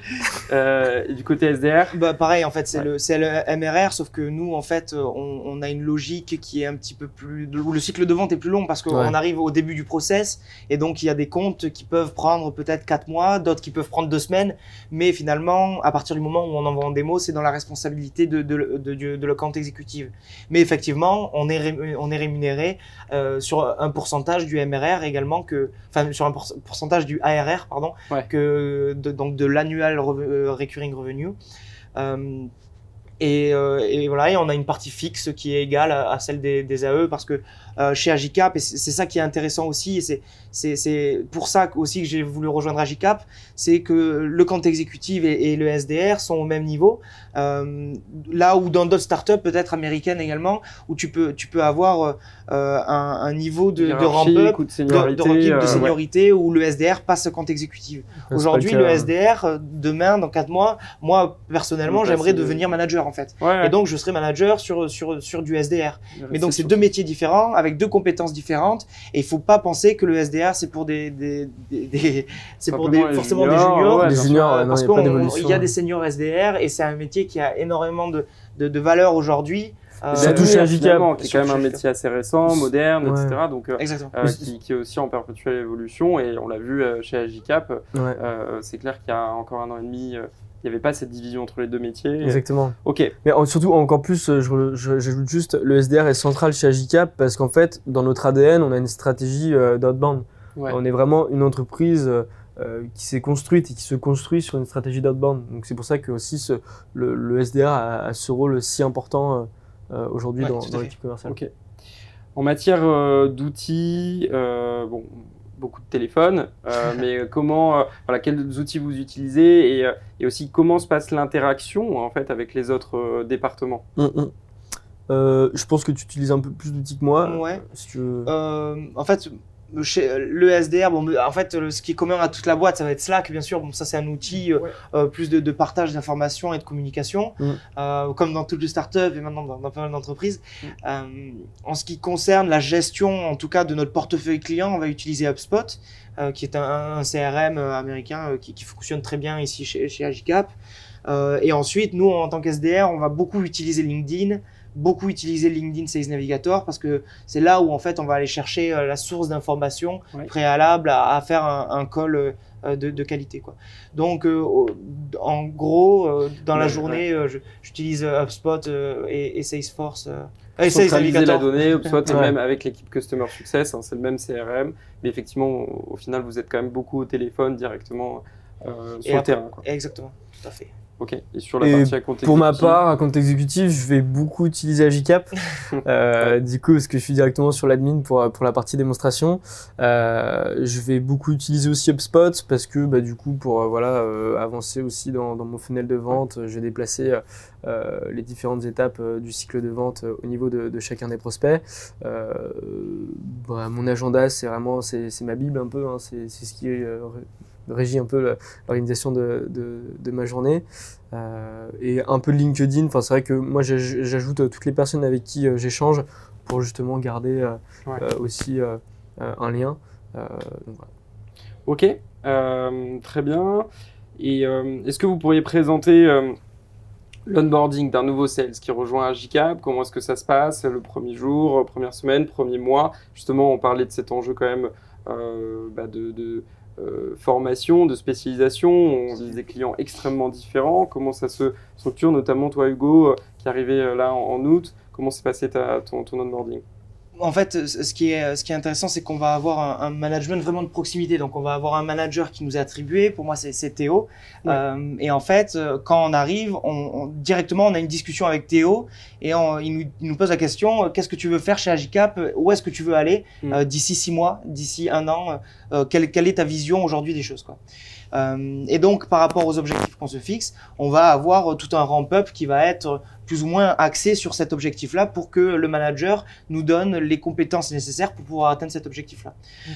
euh, et du côté S D R? Bah pareil, en fait, c'est ouais. le, c'est le M R R, sauf que nous, en fait, on, on a une logique qui est un petit peu plus, où le cycle de vente est plus long parce qu'on ouais. arrive au début du process et donc il y a des comptes qui peuvent prendre peut-être quatre mois, d'autres qui peuvent prendre deux semaines, mais finalement, à partir du moment où on envoie en démo, c'est dans la responsabilité de de de, de, de l'account exécutive. Mais effectivement, on est ré, on est rémunéré euh, sur un pourcentage du M R R également que, enfin sur un pourcentage du A R R pardon ouais. que de, donc de l'annual re, recurring revenue euh, et, euh, et voilà et on a une partie fixe qui est égale à, à celle des, des A E parce que euh, chez Agicap et c'est ça qui est intéressant aussi et c'est c'est c'est pour ça aussi que j'ai voulu rejoindre Agicap, c'est que le compte exécutif et, et le S D R sont au même niveau euh, là où dans d'autres startups peut-être américaines également où tu peux tu peux avoir euh, un, un niveau de, de ramp-up, de seniorité, de, de, de, euh, de seniorité ouais. où le S D R passe au compte exécutif. Aujourd'hui le, le S D R demain dans quatre mois, moi personnellement j'aimerais devenir manager en fait ouais. et donc je serai manager sur sur sur du S D R. Mais donc c'est deux métiers différents avec deux compétences différentes et il faut pas penser que le S D R c'est pour des des des, des c'est pour des forcément juniors, des juniors ouais, des juniors euh, parce qu'il y a des seniors S D R et c'est un métier qui a énormément de de, de valeur aujourd'hui. Euh, ça touche à Agicap, qui est quand même un métier assez récent, moderne, ouais. et cetera. Donc, euh, euh, qui, qui est aussi en perpétuelle évolution et on l'a vu euh, chez Agicap. Ouais. Euh, c'est clair qu'il y a encore un an et demi. Euh, il n'y avait pas cette division entre les deux métiers. Exactement. Ok. Mais surtout, encore plus, je, je, j'ajoute juste, le S D R est central chez Agicap parce qu'en fait, dans notre A D N, on a une stratégie euh, d'outbound. Ouais. On est vraiment une entreprise euh, qui s'est construite et qui se construit sur une stratégie d'outbound. Donc c'est pour ça que aussi ce, le, le S D R a, a ce rôle si important euh, aujourd'hui Ouais, dans, tout à dans fait. l'équipe commerciale. Ok. En matière euh, d'outils, euh, bon, beaucoup de téléphones, euh, mais comment, euh, voilà, quels outils vous utilisez et, euh, et aussi comment se passe l'interaction en fait avec les autres euh, départements? Hum, hum. Euh, je pense que tu utilises un peu plus d'outils que moi. Ouais. Si tu veux. Euh, en fait, chez le S D R, bon, en fait, le- ce qui est commun à toute la boîte, ça va être Slack, bien sûr. Bon, ça, c'est un outil euh, Ouais. euh, plus de, de partage d'informations et de communication, Mm. euh, comme dans toutes les startups et maintenant dans, dans pas mal d'entreprises. Mm. Euh, en ce qui concerne la gestion, en tout cas, de notre portefeuille client, on va utiliser HubSpot, euh, qui est un, un C R M américain euh, qui, qui fonctionne très bien ici chez, chez Agicap. Euh, et ensuite, nous, en tant qu'S D R, on va beaucoup utiliser LinkedIn, beaucoup utiliser LinkedIn Sales Navigator parce que c'est là où en fait on va aller chercher euh, la source d'information Ouais. préalable à, à faire un, un call euh, de, de qualité, quoi. Donc euh, au- en gros euh, dans la Ouais, journée euh, je- j'utilise euh, HubSpot euh, et, et Salesforce euh, et Sales Centraliser la Navigator. donnée, soit Ouais. même avec l'équipe Customer Success, hein, c'est le même C R M, mais effectivement, au, au final, vous êtes quand même beaucoup au téléphone directement euh, sur Et le après- terrain, quoi. Exactement, tout à fait. Ok. Et sur la Et partie à compte Pour ma exécutif, part, à compte exécutif, je vais beaucoup utiliser Agicap. euh, du coup, parce que je suis directement sur l'admin pour, pour la partie démonstration. Euh, je vais beaucoup utiliser aussi HubSpot parce que bah, du coup, pour euh, voilà, euh, avancer aussi dans, dans mon funnel de vente, je vais déplacer euh, les différentes étapes euh, du cycle de vente euh, au niveau de, de chacun des prospects. Euh, bah, mon agenda, c'est vraiment c'est, c'est ma bible un peu. Hein, c'est, c'est ce qui euh, régit un peu la- l'organisation de, de, de ma journée. Euh, et un peu de LinkedIn. Enfin, c'est vrai que moi, j'aj- j'ajoute euh, toutes les personnes avec qui euh, j'échange pour justement garder euh, Ouais. euh, aussi euh, euh, un lien. Euh, donc voilà. Ok, euh, très bien. Et euh, est-ce que vous pourriez présenter euh, l'onboarding d'un nouveau sales qui rejoint Agicap? Comment est-ce que ça se passe le premier jour, première semaine, premier mois? Justement, on parlait de cet enjeu quand même euh, bah, de, de euh, formation, de spécialisation. On vise des clients extrêmement différents. Comment ça se structure, notamment toi Hugo, euh, qui est arrivé euh, là en, en août? Comment s'est passé ta, ton, ton onboarding? En fait, ce qui est, ce qui est intéressant, c'est qu'on va avoir un, un management vraiment de proximité. Donc, on va avoir un manager qui nous est attribué. Pour moi, c'est, c'est Théo. Ouais. Euh, et en fait, euh, quand on arrive, on, on- directement, on a une discussion avec Théo et on- il, nous, il nous pose la question euh, qu'est-ce que tu veux faire chez Agicap? Où est-ce que tu veux aller Mm. euh, d'ici six mois, d'ici un an? euh, quelle, quelle est ta vision aujourd'hui des choses, quoi. Euh, et donc, par rapport aux objectifs qu'on se fixe, on va avoir euh, tout un ramp-up qui va être plus ou moins axé sur cet objectif-là pour que le manager nous donne les compétences nécessaires pour pouvoir atteindre cet objectif-là.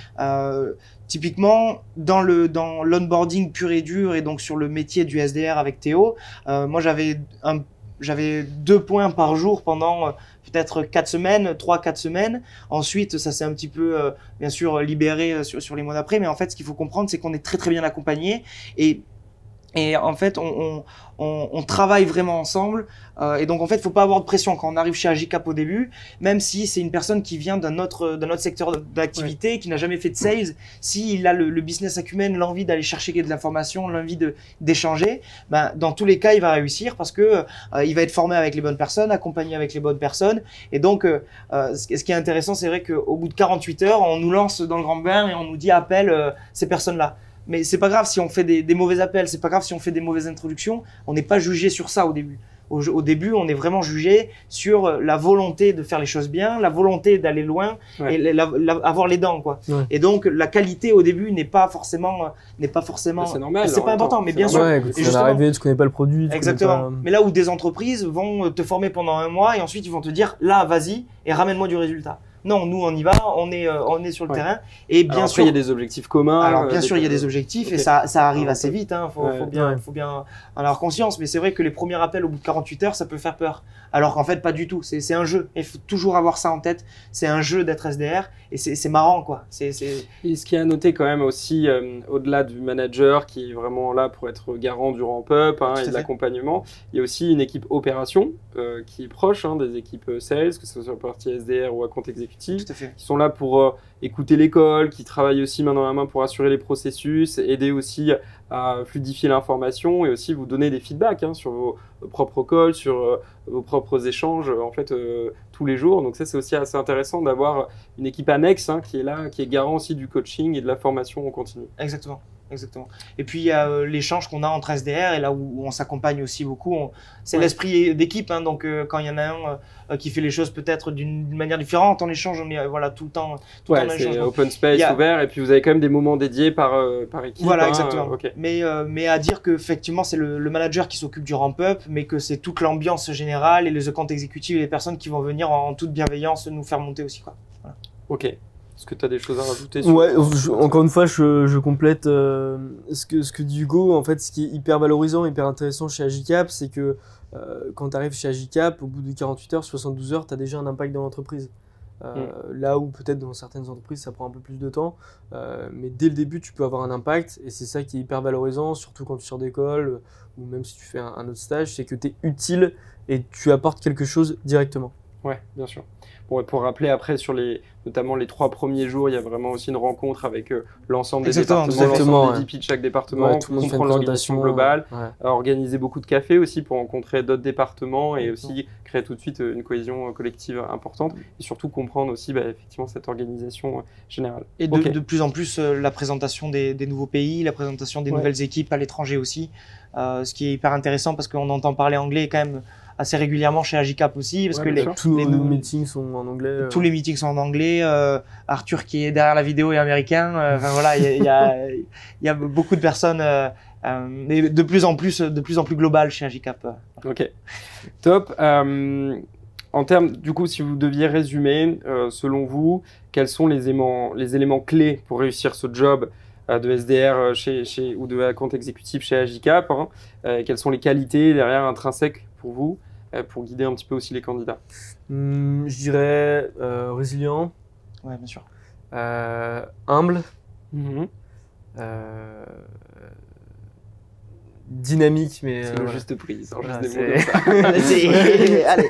Euh, typiquement, dans le dans l'onboarding pur et dur et donc sur le métier du S D R avec Théo, euh, moi j'avais un j'avais deux points par jour pendant euh, peut-être quatre semaines, trois, quatre semaines. Ensuite, ça s'est un petit peu, euh, bien sûr, libéré euh, sur, sur les mois d'après. Mais en fait, ce qu'il faut comprendre, c'est qu'on est très, très bien accompagné. Et, et en fait, on, on, on, on travaille vraiment ensemble. Euh, et donc, en fait, il faut pas avoir de pression quand on arrive chez Agicap au début, même si c'est une personne qui vient d'un autre, d'un autre secteur d'activité, qui n'a jamais fait de sales. S'il a le, le business acumen, l'envie d'aller chercher de l'information, l'envie de, d'échanger, ben, dans tous les cas, il va réussir parce que euh, il va être formé avec les bonnes personnes, accompagné avec les bonnes personnes. Et donc, euh, euh, ce ce qui est intéressant, c'est vrai qu'au bout de quarante-huit heures, on nous lance dans le grand bain et on nous dit appelle euh, ces personnes-là. Mais c'est pas grave si on fait des, des mauvais appels, c'est pas grave si on fait des mauvaises introductions. On n'est pas jugé sur ça au début. Au, au début, on est vraiment jugé sur la volonté de faire les choses bien, la volonté d'aller loin Ouais. et la, la- avoir les dents, quoi. Ouais. Et donc, la qualité au début n'est pas forcément, euh, n'est pas forcément. C'est normal, C'est en pas même temps. important, mais C'est bien sûr. normal. Ouais, écoute, Et tu viens justement- d'arriver, tu connais pas le produit. tu Exactement. connais pas- Mais là où des entreprises vont te former pendant un mois et ensuite ils vont te dire là, vas-y et ramène-moi du résultat. Non, nous on y va, on est, euh, on est sur le Ouais. terrain et bien Alors sûr. après, il y a des objectifs communs. Alors euh, bien sûr, il y a des euh, objectifs ok. et ça, ça arrive Ouais. assez vite. Hein. Faut, Ouais. faut bien, Ouais. faut bien en avoir conscience. Mais c'est vrai que les premiers appels au bout de quarante-huit heures, ça peut faire peur. Alors qu'en fait, pas du tout. C'est, c'est un jeu. Il faut toujours avoir ça en tête. C'est un jeu d'être S D R et c'est, c'est marrant, quoi. C'est, c'est... Et ce qui est à noter quand même aussi, euh, au-delà du manager qui est vraiment là pour être garant du ramp-up hein, Tout à et de fait. l'accompagnement, il y a aussi une équipe opération euh, qui est proche hein, des équipes euh, sales, que ce soit sur la partie S D R ou à compte exécutif, Tout à fait. qui sont là pour euh, écouter l'école, qui travaillent aussi main dans la main pour assurer les processus, aider aussi à fluidifier l'information et aussi vous donner des feedbacks hein, sur vos, vos propres calls, sur euh, vos propres échanges euh, en fait euh, tous les jours. Donc ça c'est aussi assez intéressant d'avoir une équipe annexe hein, qui est là, qui est garant aussi du coaching et de la formation en continu. Exactement. Exactement. Et puis il y a euh, l'échange qu'on a entre S D R et là où, où on s'accompagne aussi beaucoup. On... C'est Ouais. l'esprit d'équipe, hein, donc euh, quand il y en a un euh, qui fait les choses peut-être d'une manière différente, on échange, on est euh, voilà, tout le temps, tout le Ouais, temps dans c'est l'échange. open space, Il y a- ouvert, et puis vous avez quand même des moments dédiés par, euh, par équipe. Voilà, hein, exactement. euh, ok. Mais, euh, mais à dire qu'effectivement, c'est le, le manager qui s'occupe du ramp-up, mais que c'est toute l'ambiance générale et les accounts exécutifs et les personnes qui vont venir en, en toute bienveillance nous faire monter aussi, quoi. Ok. Est-ce que tu as des choses à rajouter sur... Ouais, je- encore une fois, je, je complète euh, ce, que, ce que dit Hugo. En fait, ce qui est hyper valorisant, hyper intéressant chez Agicap, c'est que euh, quand tu arrives chez Agicap, au bout de quarante-huit heures, soixante-douze heures, tu as déjà un impact dans l'entreprise. Euh, mm. Là où peut-être dans certaines entreprises, ça prend un peu plus de temps. Euh, mais dès le début, tu peux avoir un impact. Et c'est ça qui est hyper valorisant, surtout quand tu sors d'école ou même si tu fais un, un autre stage, c'est que tu es utile et tu apportes quelque chose directement. Ouais, bien sûr. Bon, et pour rappeler après, sur les, notamment les trois premiers jours, il y a vraiment aussi une rencontre avec euh, l'ensemble des Exactement, départements, exactement, l'ensemble ouais. des V P de chaque département, Ouais, pour tout le monde fait une comprendre l'organisation globale, ouais. euh, organiser beaucoup de cafés aussi pour rencontrer d'autres départements et aussi créer tout de suite une cohésion euh, collective importante et surtout comprendre aussi bah, effectivement cette organisation euh, générale. Et de, Okay. de plus en plus, euh, la présentation des, des nouveaux pays, la présentation des Ouais. nouvelles équipes à l'étranger aussi, euh, ce qui est hyper intéressant parce qu'on entend parler anglais quand même assez régulièrement chez Agicap aussi, parce Ouais, que les, tous les nos nou- meetings sont en anglais. euh. tous les meetings sont en anglais. Euh, Arthur qui est derrière la vidéo est américain. Euh, Enfin voilà, il y a, il y, a, il y a beaucoup de personnes, euh, euh, mais de plus en plus, de plus en plus globales chez Agicap. Ok, top. Euh, en termes, du coup, si vous deviez résumer, euh, selon vous, quels sont les éléments, les éléments clés pour réussir ce job euh, de S D R chez, chez, ou de compte exécutif chez Agicap, hein, euh, quelles sont les qualités derrière intrinsèques pour vous, euh, pour guider un petit peu aussi les candidats? Hum, je dirais euh, résilient, Ouais, bien sûr. euh, humble, Mm-hmm. euh, dynamique, mais C'est euh, le voilà. juste prix, sans Voilà, juste des c'est- mots comme ça. C'est- Allez.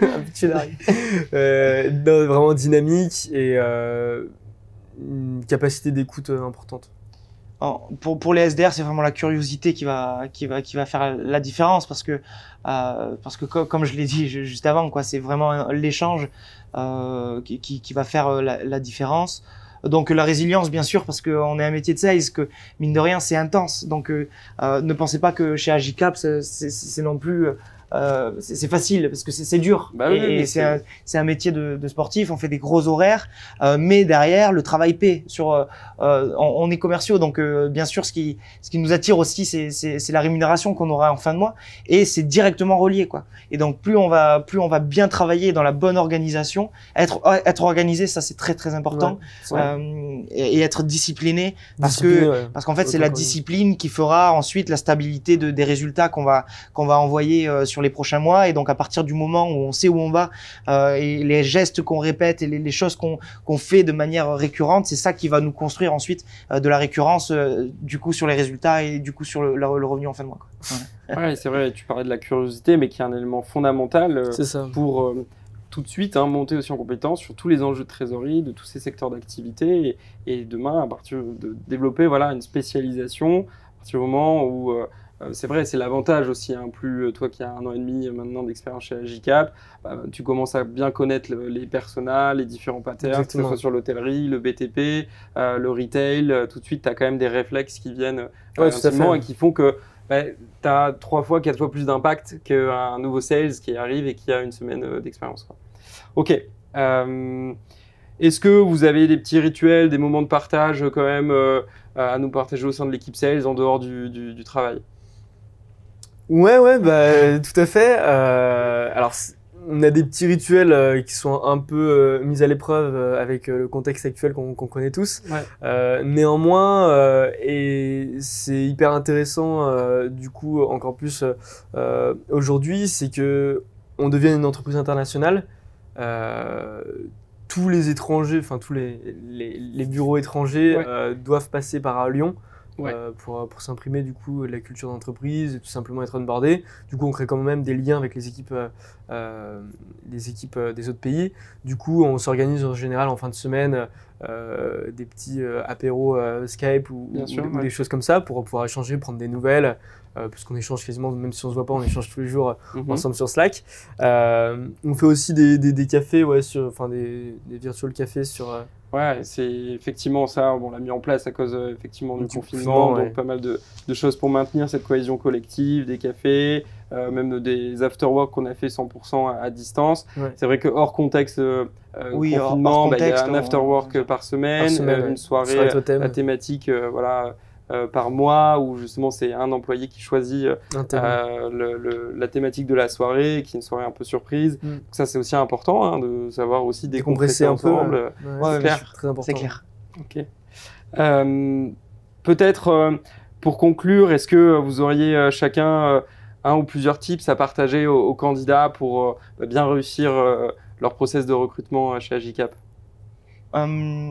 euh, non, vraiment dynamique et euh, une capacité d'écoute euh, importante. En- Pour, pour les S D R, c'est vraiment la curiosité qui va, qui va, qui va faire la différence parce que, euh, parce que co- comme je l'ai dit ju- juste avant, quoi, c'est vraiment l'échange euh, qui, qui, qui va faire euh, la, la différence. Donc la résilience, bien sûr, parce qu'on est un métier de sales, que mine de rien, c'est intense. Donc euh, euh, ne pensez pas que chez Agicap, c'est c'est- c'est non plus... Euh, c'est c'est facile parce que c'est c'est dur. Bah oui, et mais et c'est c'est- un, c'est un métier de, de sportif, on fait des gros horaires, euh, mais derrière, le travail paie. Sur, euh, euh, on, on est commerciaux, donc euh, bien sûr, ce qui, ce qui nous attire aussi, c'est c'est- c'est la rémunération qu'on aura en fin de mois, et c'est directement relié, quoi. Et donc plus on va, plus on va bien travailler dans la bonne organisation, être, être organisé, ça c'est très très important, Ouais, ouais. euh, et, et être discipliné, parce Discipliné, que ouais. parce qu'en fait, c'est Autant la qu'on- discipline qui fera ensuite la stabilité de, des résultats qu'on va qu'on va envoyer euh, sur les prochains mois. Et donc, à partir du moment où on sait où on va euh, et les gestes qu'on répète et les, les choses qu'on qu'on fait de manière récurrente, c'est ça qui va nous construire ensuite euh, de la récurrence euh, du coup sur les résultats et du coup sur le, le, le revenu en fin de mois, quoi. Ouais. Ouais, c'est vrai, tu parlais de la curiosité, mais qui est un élément fondamental euh, C'est ça. pour euh, tout de suite hein, monter aussi en compétence sur tous les enjeux de trésorerie, de tous ces secteurs d'activité, et, et demain, à partir de développer voilà, une spécialisation, à partir du moment où, euh, euh, c'est vrai, c'est l'avantage aussi, hein, plus euh, toi qui as un an et demi euh, maintenant d'expérience chez Agicap, bah, tu commences à bien connaître le- les personas, les différents patterns, que ce Exactement. soit sur l'hôtellerie, le B T P, euh, le retail, euh, tout de suite, tu as quand même des réflexes qui viennent euh, Ouais, tout à intimement fait. et qui font que bah, tu as trois fois, quatre fois plus d'impact qu'un nouveau sales qui arrive et qui a une semaine euh, d'expérience, quoi. Ok. Euh, Est-ce que vous avez des petits rituels, des moments de partage euh, quand même euh, à nous partager au sein de l'équipe sales en dehors du, du, du travail? Ouais, ouais, bah, tout à fait. Euh, alors, c- on a des petits rituels euh, qui sont un peu euh, mis à l'épreuve euh, avec euh, le contexte actuel qu'on qu'on connaît tous. Ouais. Euh, néanmoins, euh, et c'est hyper intéressant, euh, du coup, encore plus euh, aujourd'hui, c'est que on devient une entreprise internationale. Euh, tous les étrangers, enfin tous les, les, les bureaux étrangers Ouais. euh, doivent passer par Lyon. Ouais. Euh, pour, pour s'imprimer du coup de la culture d'entreprise et tout simplement être onboardé. Du coup, on crée quand même des liens avec les équipes, euh, euh, les équipes euh, des autres pays. Du coup, on s'organise en général en fin de semaine euh, des petits euh, apéros euh, Skype ou, Bien ou- sûr, ou ouais. des choses comme ça pour pouvoir échanger, prendre des nouvelles. Euh, puisqu'on échange quasiment, même si on se voit pas, on échange tous les jours Mhm. ensemble sur Slack. Euh, on fait aussi des, des, des cafés, ouais, sur, enfin des, des virtual cafés sur, euh, Ouais, c'est effectivement ça. Bon, on l'a mis en place à cause euh, effectivement du Du confinement, confinement, donc ouais. pas mal de, de choses pour maintenir cette cohésion collective, des cafés, euh, même des after-work qu'on a fait cent pour cent à, à distance. Ouais. C'est vrai que hors contexte euh, Oui, hors- confinement, hors bah, il y a contexte, un on- after-work on- par semaine, Par semaine, euh, ouais. une soirée, Soirée totem. la thématique, euh, voilà. Euh, par mois, où justement c'est un employé qui choisit euh, Un thème. euh, le, le, la thématique de la soirée, qui est une soirée un peu surprise. Mm. Donc ça c'est aussi important hein, de savoir aussi Décompresser décompresser un peu. ensemble. Ouais, Ouais, c'est bien clair. sûr. Très important. C'est clair. Ok. Euh, Peut-être euh, pour conclure, est-ce que vous auriez euh, chacun euh, un ou plusieurs tips à partager aux, aux candidats pour euh, bah, bien réussir euh, leur process de recrutement euh, chez Agicap? Euh,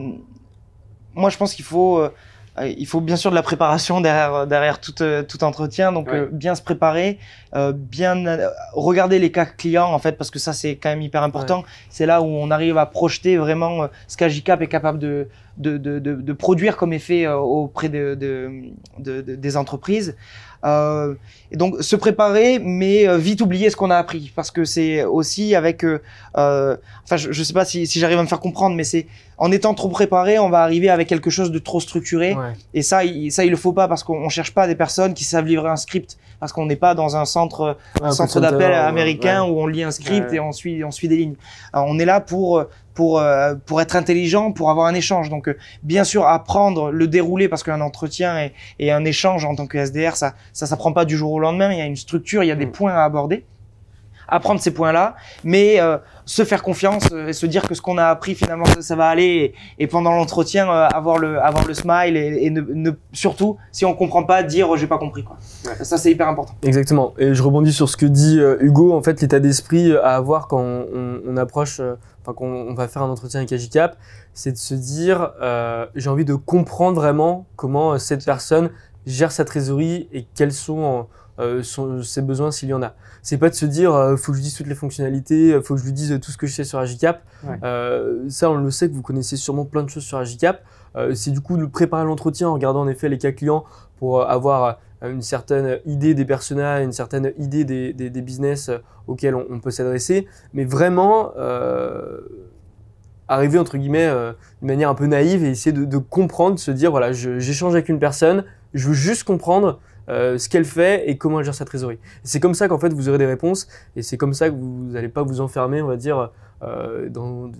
moi, je pense qu'il faut, euh, il faut bien sûr de la préparation derrière, derrière tout, euh, tout entretien. Donc, Ouais. euh, bien se préparer, euh, bien euh, regarder les cas clients, en fait, parce que ça, c'est quand même hyper important. Ouais. C'est là où on arrive à projeter vraiment euh, ce qu'Agicap est capable de, de, de, de, de produire comme effet euh, auprès de, de, de, de- des entreprises. Euh, et donc, se préparer, mais euh, vite oublier ce qu'on a appris. Parce que c'est aussi avec... Euh, euh, enfin, je ne sais pas si, si j'arrive à me faire comprendre, mais c'est en étant trop préparé, on va arriver avec quelque chose de trop structuré. Ouais. Et ça, il, ça, il le faut pas parce qu'on cherche pas des personnes qui savent livrer un script. Parce qu'on n'est pas dans un centre, Un centre call center, d'appel ouais, américain ouais. où on lit un script Ouais. et on suit, on suit des lignes. Alors, on est là pour, pour, euh, pour être intelligent, pour avoir un échange. Donc, euh, bien sûr, apprendre, le dérouler parce qu'un entretien et, et un échange en tant que S D R, ça, ça s'apprend pas du jour au lendemain. Il y a une structure, il y a des Mm. points à aborder. Apprendre ces points-là, mais euh, se faire confiance euh, et se dire que ce qu'on a appris finalement ça, ça va aller et, et pendant l'entretien euh, avoir le avoir le smile et, et ne, ne surtout si on comprend pas dire oh, j'ai pas compris quoi. Ouais. Ça c'est hyper important. Exactement. Et je rebondis sur ce que dit euh, Hugo. En fait, l'état d'esprit à avoir quand on, on, on approche, euh, enfin quand on va faire un entretien avec Agicap, c'est de se dire euh, j'ai envie de comprendre vraiment comment euh, cette personne gère sa trésorerie et quels sont euh, son, ses besoins s'il y en a. C'est pas de se dire euh, faut que je dise toutes les fonctionnalités, faut que je lui dise tout ce que je sais sur Agicap. Ouais. Euh, ça, on le sait que vous connaissez sûrement plein de choses sur Agicap. Euh, c'est du coup de préparer l'entretien en regardant en effet les cas clients pour avoir une certaine idée des personas, une certaine idée des, des, des business auxquels on, on peut s'adresser, mais vraiment euh, arriver entre guillemets euh, de manière un peu naïve et essayer de, de comprendre, de se dire voilà, je- j'échange avec une personne, je veux juste comprendre euh, ce qu'elle fait et comment elle gère sa trésorerie. Et c'est comme ça qu'en fait vous aurez des réponses et c'est comme ça que vous n'allez pas vous enfermer, on va dire, euh, dans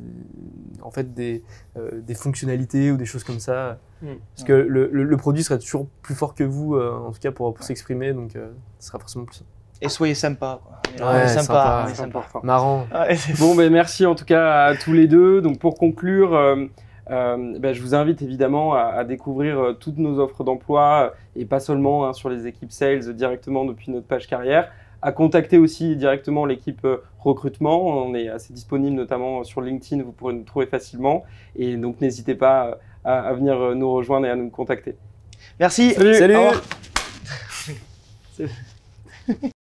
en fait des, euh, des fonctionnalités ou des choses comme ça. Mm. Parce que le, le, le produit sera toujours plus fort que vous, euh, en tout cas pour, pour s'exprimer, donc euh, ce sera forcément plus Et soyez sympa. Quoi. On est- on Ouais, est sympa. sympa. on est C'est sympa. important. marrant. Ouais, c'est- Bon, ben merci en tout cas à tous les deux. Donc pour conclure, euh, euh, ben, je vous invite évidemment à, à découvrir euh, toutes nos offres d'emploi euh, et pas seulement hein, sur les équipes sales directement depuis notre page carrière, à contacter aussi directement l'équipe euh, recrutement. On est assez disponible notamment sur LinkedIn, vous pourrez nous trouver facilement et donc n'hésitez pas à, à venir euh, nous rejoindre et à nous contacter. Merci. Salut. Salut. Au revoir.